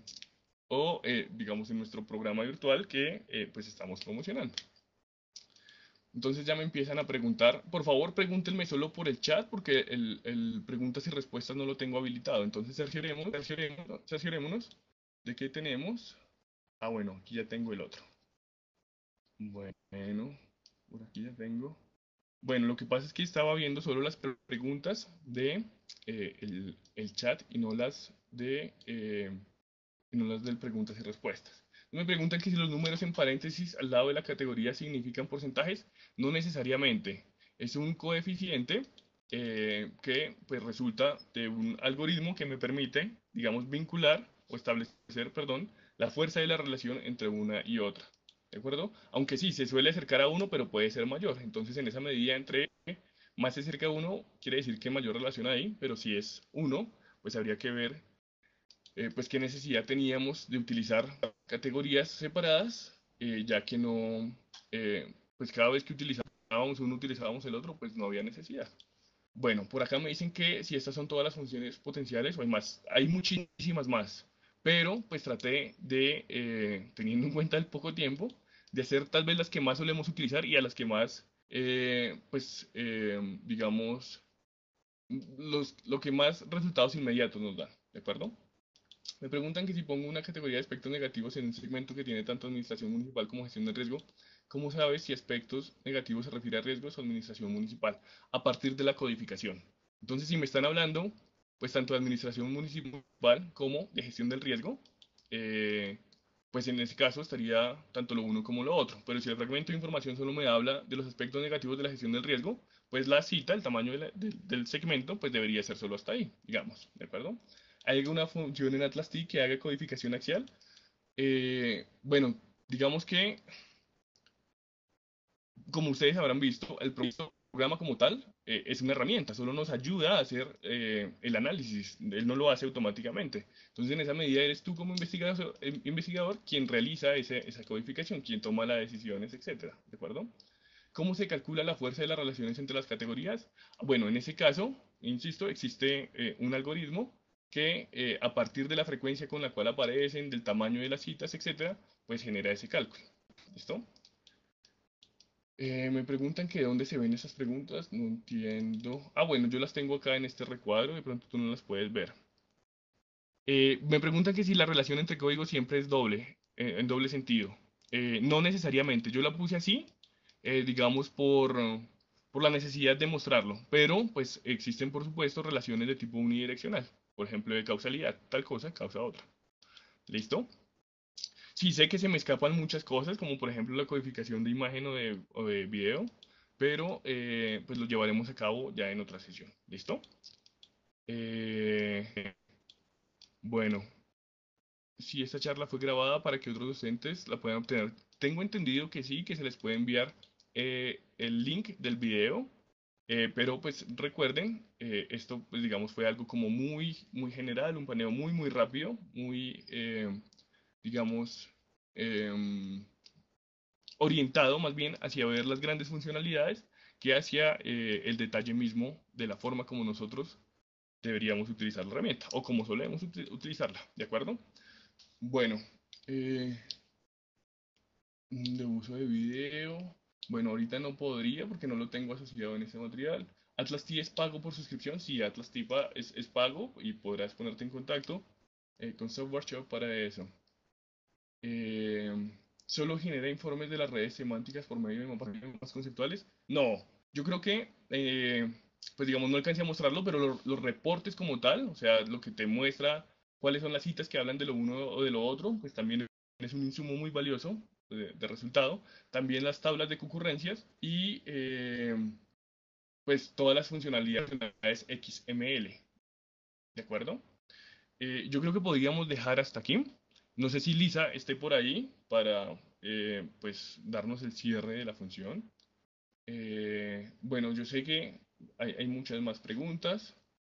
o eh, digamos, en nuestro programa virtual que eh, pues estamos promocionando. Entonces ya me empiezan a preguntar. Por favor, pregúntenme solo por el chat porque el, el preguntas y respuestas no lo tengo habilitado. Entonces cercioremos, cerciorémonos, cerciorémonos de qué tenemos. Ah, bueno, aquí ya tengo el otro. Bueno, por aquí ya tengo. Bueno, lo que pasa es que estaba viendo solo las pre- preguntas de eh, el, el chat y no las de eh, y no las del preguntas y respuestas. Me preguntan que si los números en paréntesis al lado de la categoría significan porcentajes. No necesariamente. Es un coeficiente eh, que pues, resulta de un algoritmo que me permite, digamos, vincular o establecer, perdón, la fuerza de la relación entre una y otra. ¿De acuerdo? Aunque sí, se suele acercar a uno, pero puede ser mayor. Entonces, en esa medida, entre más se acerca a uno, quiere decir que mayor relación hay, pero si es uno, pues habría que ver eh, pues qué necesidad teníamos de utilizar categorías separadas, eh, ya que no, eh, pues cada vez que utilizábamos uno, utilizábamos el otro, pues no había necesidad. Bueno, por acá me dicen que si estas son todas las funciones potenciales o hay más, hay muchísimas más, pero pues traté de, eh, teniendo en cuenta el poco tiempo, de hacer tal vez las que más solemos utilizar y a las que más, eh, pues, eh, digamos, los, lo que más resultados inmediatos nos dan. ¿de acuerdo? Me preguntan que si pongo una categoría de aspectos negativos en un segmento que tiene tanto administración municipal como gestión de riesgo, ¿cómo sabes si aspectos negativos se refiere a riesgos o administración municipal? A partir de la codificación. Entonces, si me están hablando, pues tanto de administración municipal como de gestión del riesgo, eh, pues en ese caso estaría tanto lo uno como lo otro. Pero si el fragmento de información solo me habla de los aspectos negativos de la gestión del riesgo, pues la cita, el tamaño de la- del del segmento, pues debería ser solo hasta ahí, digamos, ¿de acuerdo? ¿Hay alguna función en Atlas T que haga codificación axial? Eh, bueno, digamos que, como ustedes habrán visto, el programa como tal eh, es una herramienta, solo nos ayuda a hacer eh, el análisis, él no lo hace automáticamente. Entonces, en esa medida eres tú como investigador, eh, investigador quien realiza ese- esa codificación, quien toma las decisiones, etcétera, ¿de acuerdo? ¿Cómo se calcula la fuerza de las relaciones entre las categorías? Bueno, en ese caso, insisto, existe eh, un algoritmo que eh, a partir de la frecuencia con la cual aparecen, del tamaño de las citas, etcétera, pues genera ese cálculo. ¿Listo? Eh, me preguntan que de dónde se ven esas preguntas. No entiendo. Ah, bueno, yo las tengo acá en este recuadro, de pronto tú no las puedes ver. Eh, me preguntan que si la relación entre códigos siempre es doble, eh, en doble sentido. Eh, no necesariamente, yo la puse así, eh, digamos, por, por la necesidad de mostrarlo, pero pues existen, por supuesto, relaciones de tipo unidireccional, por ejemplo, de causalidad, tal cosa causa otra. ¿Listo? Sí sé que se me escapan muchas cosas, como por ejemplo la codificación de imagen o de, o de video, pero eh, pues lo llevaremos a cabo ya en otra sesión. ¿Listo? Eh, bueno. Si esta charla fue grabada para que otros docentes la puedan obtener. Tengo entendido que sí, que se les puede enviar eh, el link del video, eh, pero pues recuerden, eh, esto pues digamos fue algo como muy, muy general, un paneo muy, muy rápido, muy, eh, digamos, em, orientado más bien hacia ver las grandes funcionalidades que hacia eh, el detalle mismo de la forma como nosotros deberíamos utilizar la herramienta o como solemos uti- utilizarla, ¿de acuerdo? Bueno, eh, de uso de video. Bueno, ahorita no podría porque no lo tengo asociado en ese material. Atlas T es pago por suscripción. Sí, Atlas T pa- es, es pago y podrás ponerte en contacto eh, con Software Shop para eso. Eh, ¿Solo genera informes de las redes semánticas por medio de mapas más conceptuales? No, yo creo que, eh, pues digamos, no alcancé a mostrarlo, pero lo- los reportes como tal, o sea, lo que te muestra cuáles son las citas que hablan de lo uno o de lo otro, pues también es un insumo muy valioso de, de resultado. También las tablas de concurrencias y, eh, pues, todas las funcionalidades X M L, ¿de acuerdo? Eh, yo creo que podríamos dejar hasta aquí. No sé si Lisa esté por ahí para eh, pues darnos el cierre de la función. Eh, bueno, yo sé que hay, hay muchas más preguntas,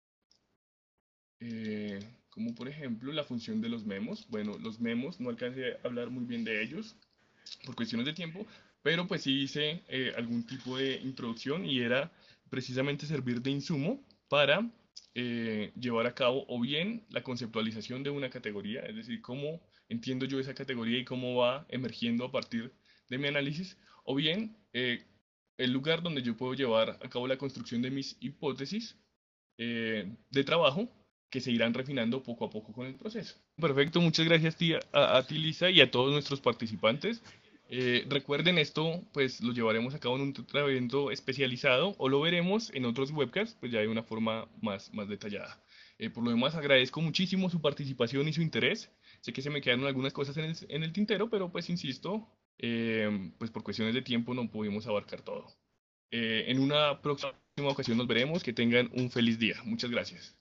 eh, como por ejemplo la función de los memos. Bueno, los memos no alcancé a hablar muy bien de ellos por cuestiones de tiempo, pero pues sí hice eh, algún tipo de introducción y era precisamente servir de insumo para eh, llevar a cabo o bien la conceptualización de una categoría, es decir, cómo entiendo yo esa categoría y cómo va emergiendo a partir de mi análisis, o bien eh, el lugar donde yo puedo llevar a cabo la construcción de mis hipótesis eh, de trabajo que se irán refinando poco a poco con el proceso. Perfecto, muchas gracias tía, a, a ti Lisa y a todos nuestros participantes. Eh, recuerden esto, pues lo llevaremos a cabo en un t- evento especializado o lo veremos en otros webcasts, pues ya de una forma más, más detallada. Eh, por lo demás, agradezco muchísimo su participación y su interés. Sé que se me quedaron algunas cosas en el, en el tintero, pero pues insisto, eh, pues por cuestiones de tiempo no pudimos abarcar todo. Eh, en una próxima ocasión nos veremos. Que tengan un feliz día. Muchas gracias.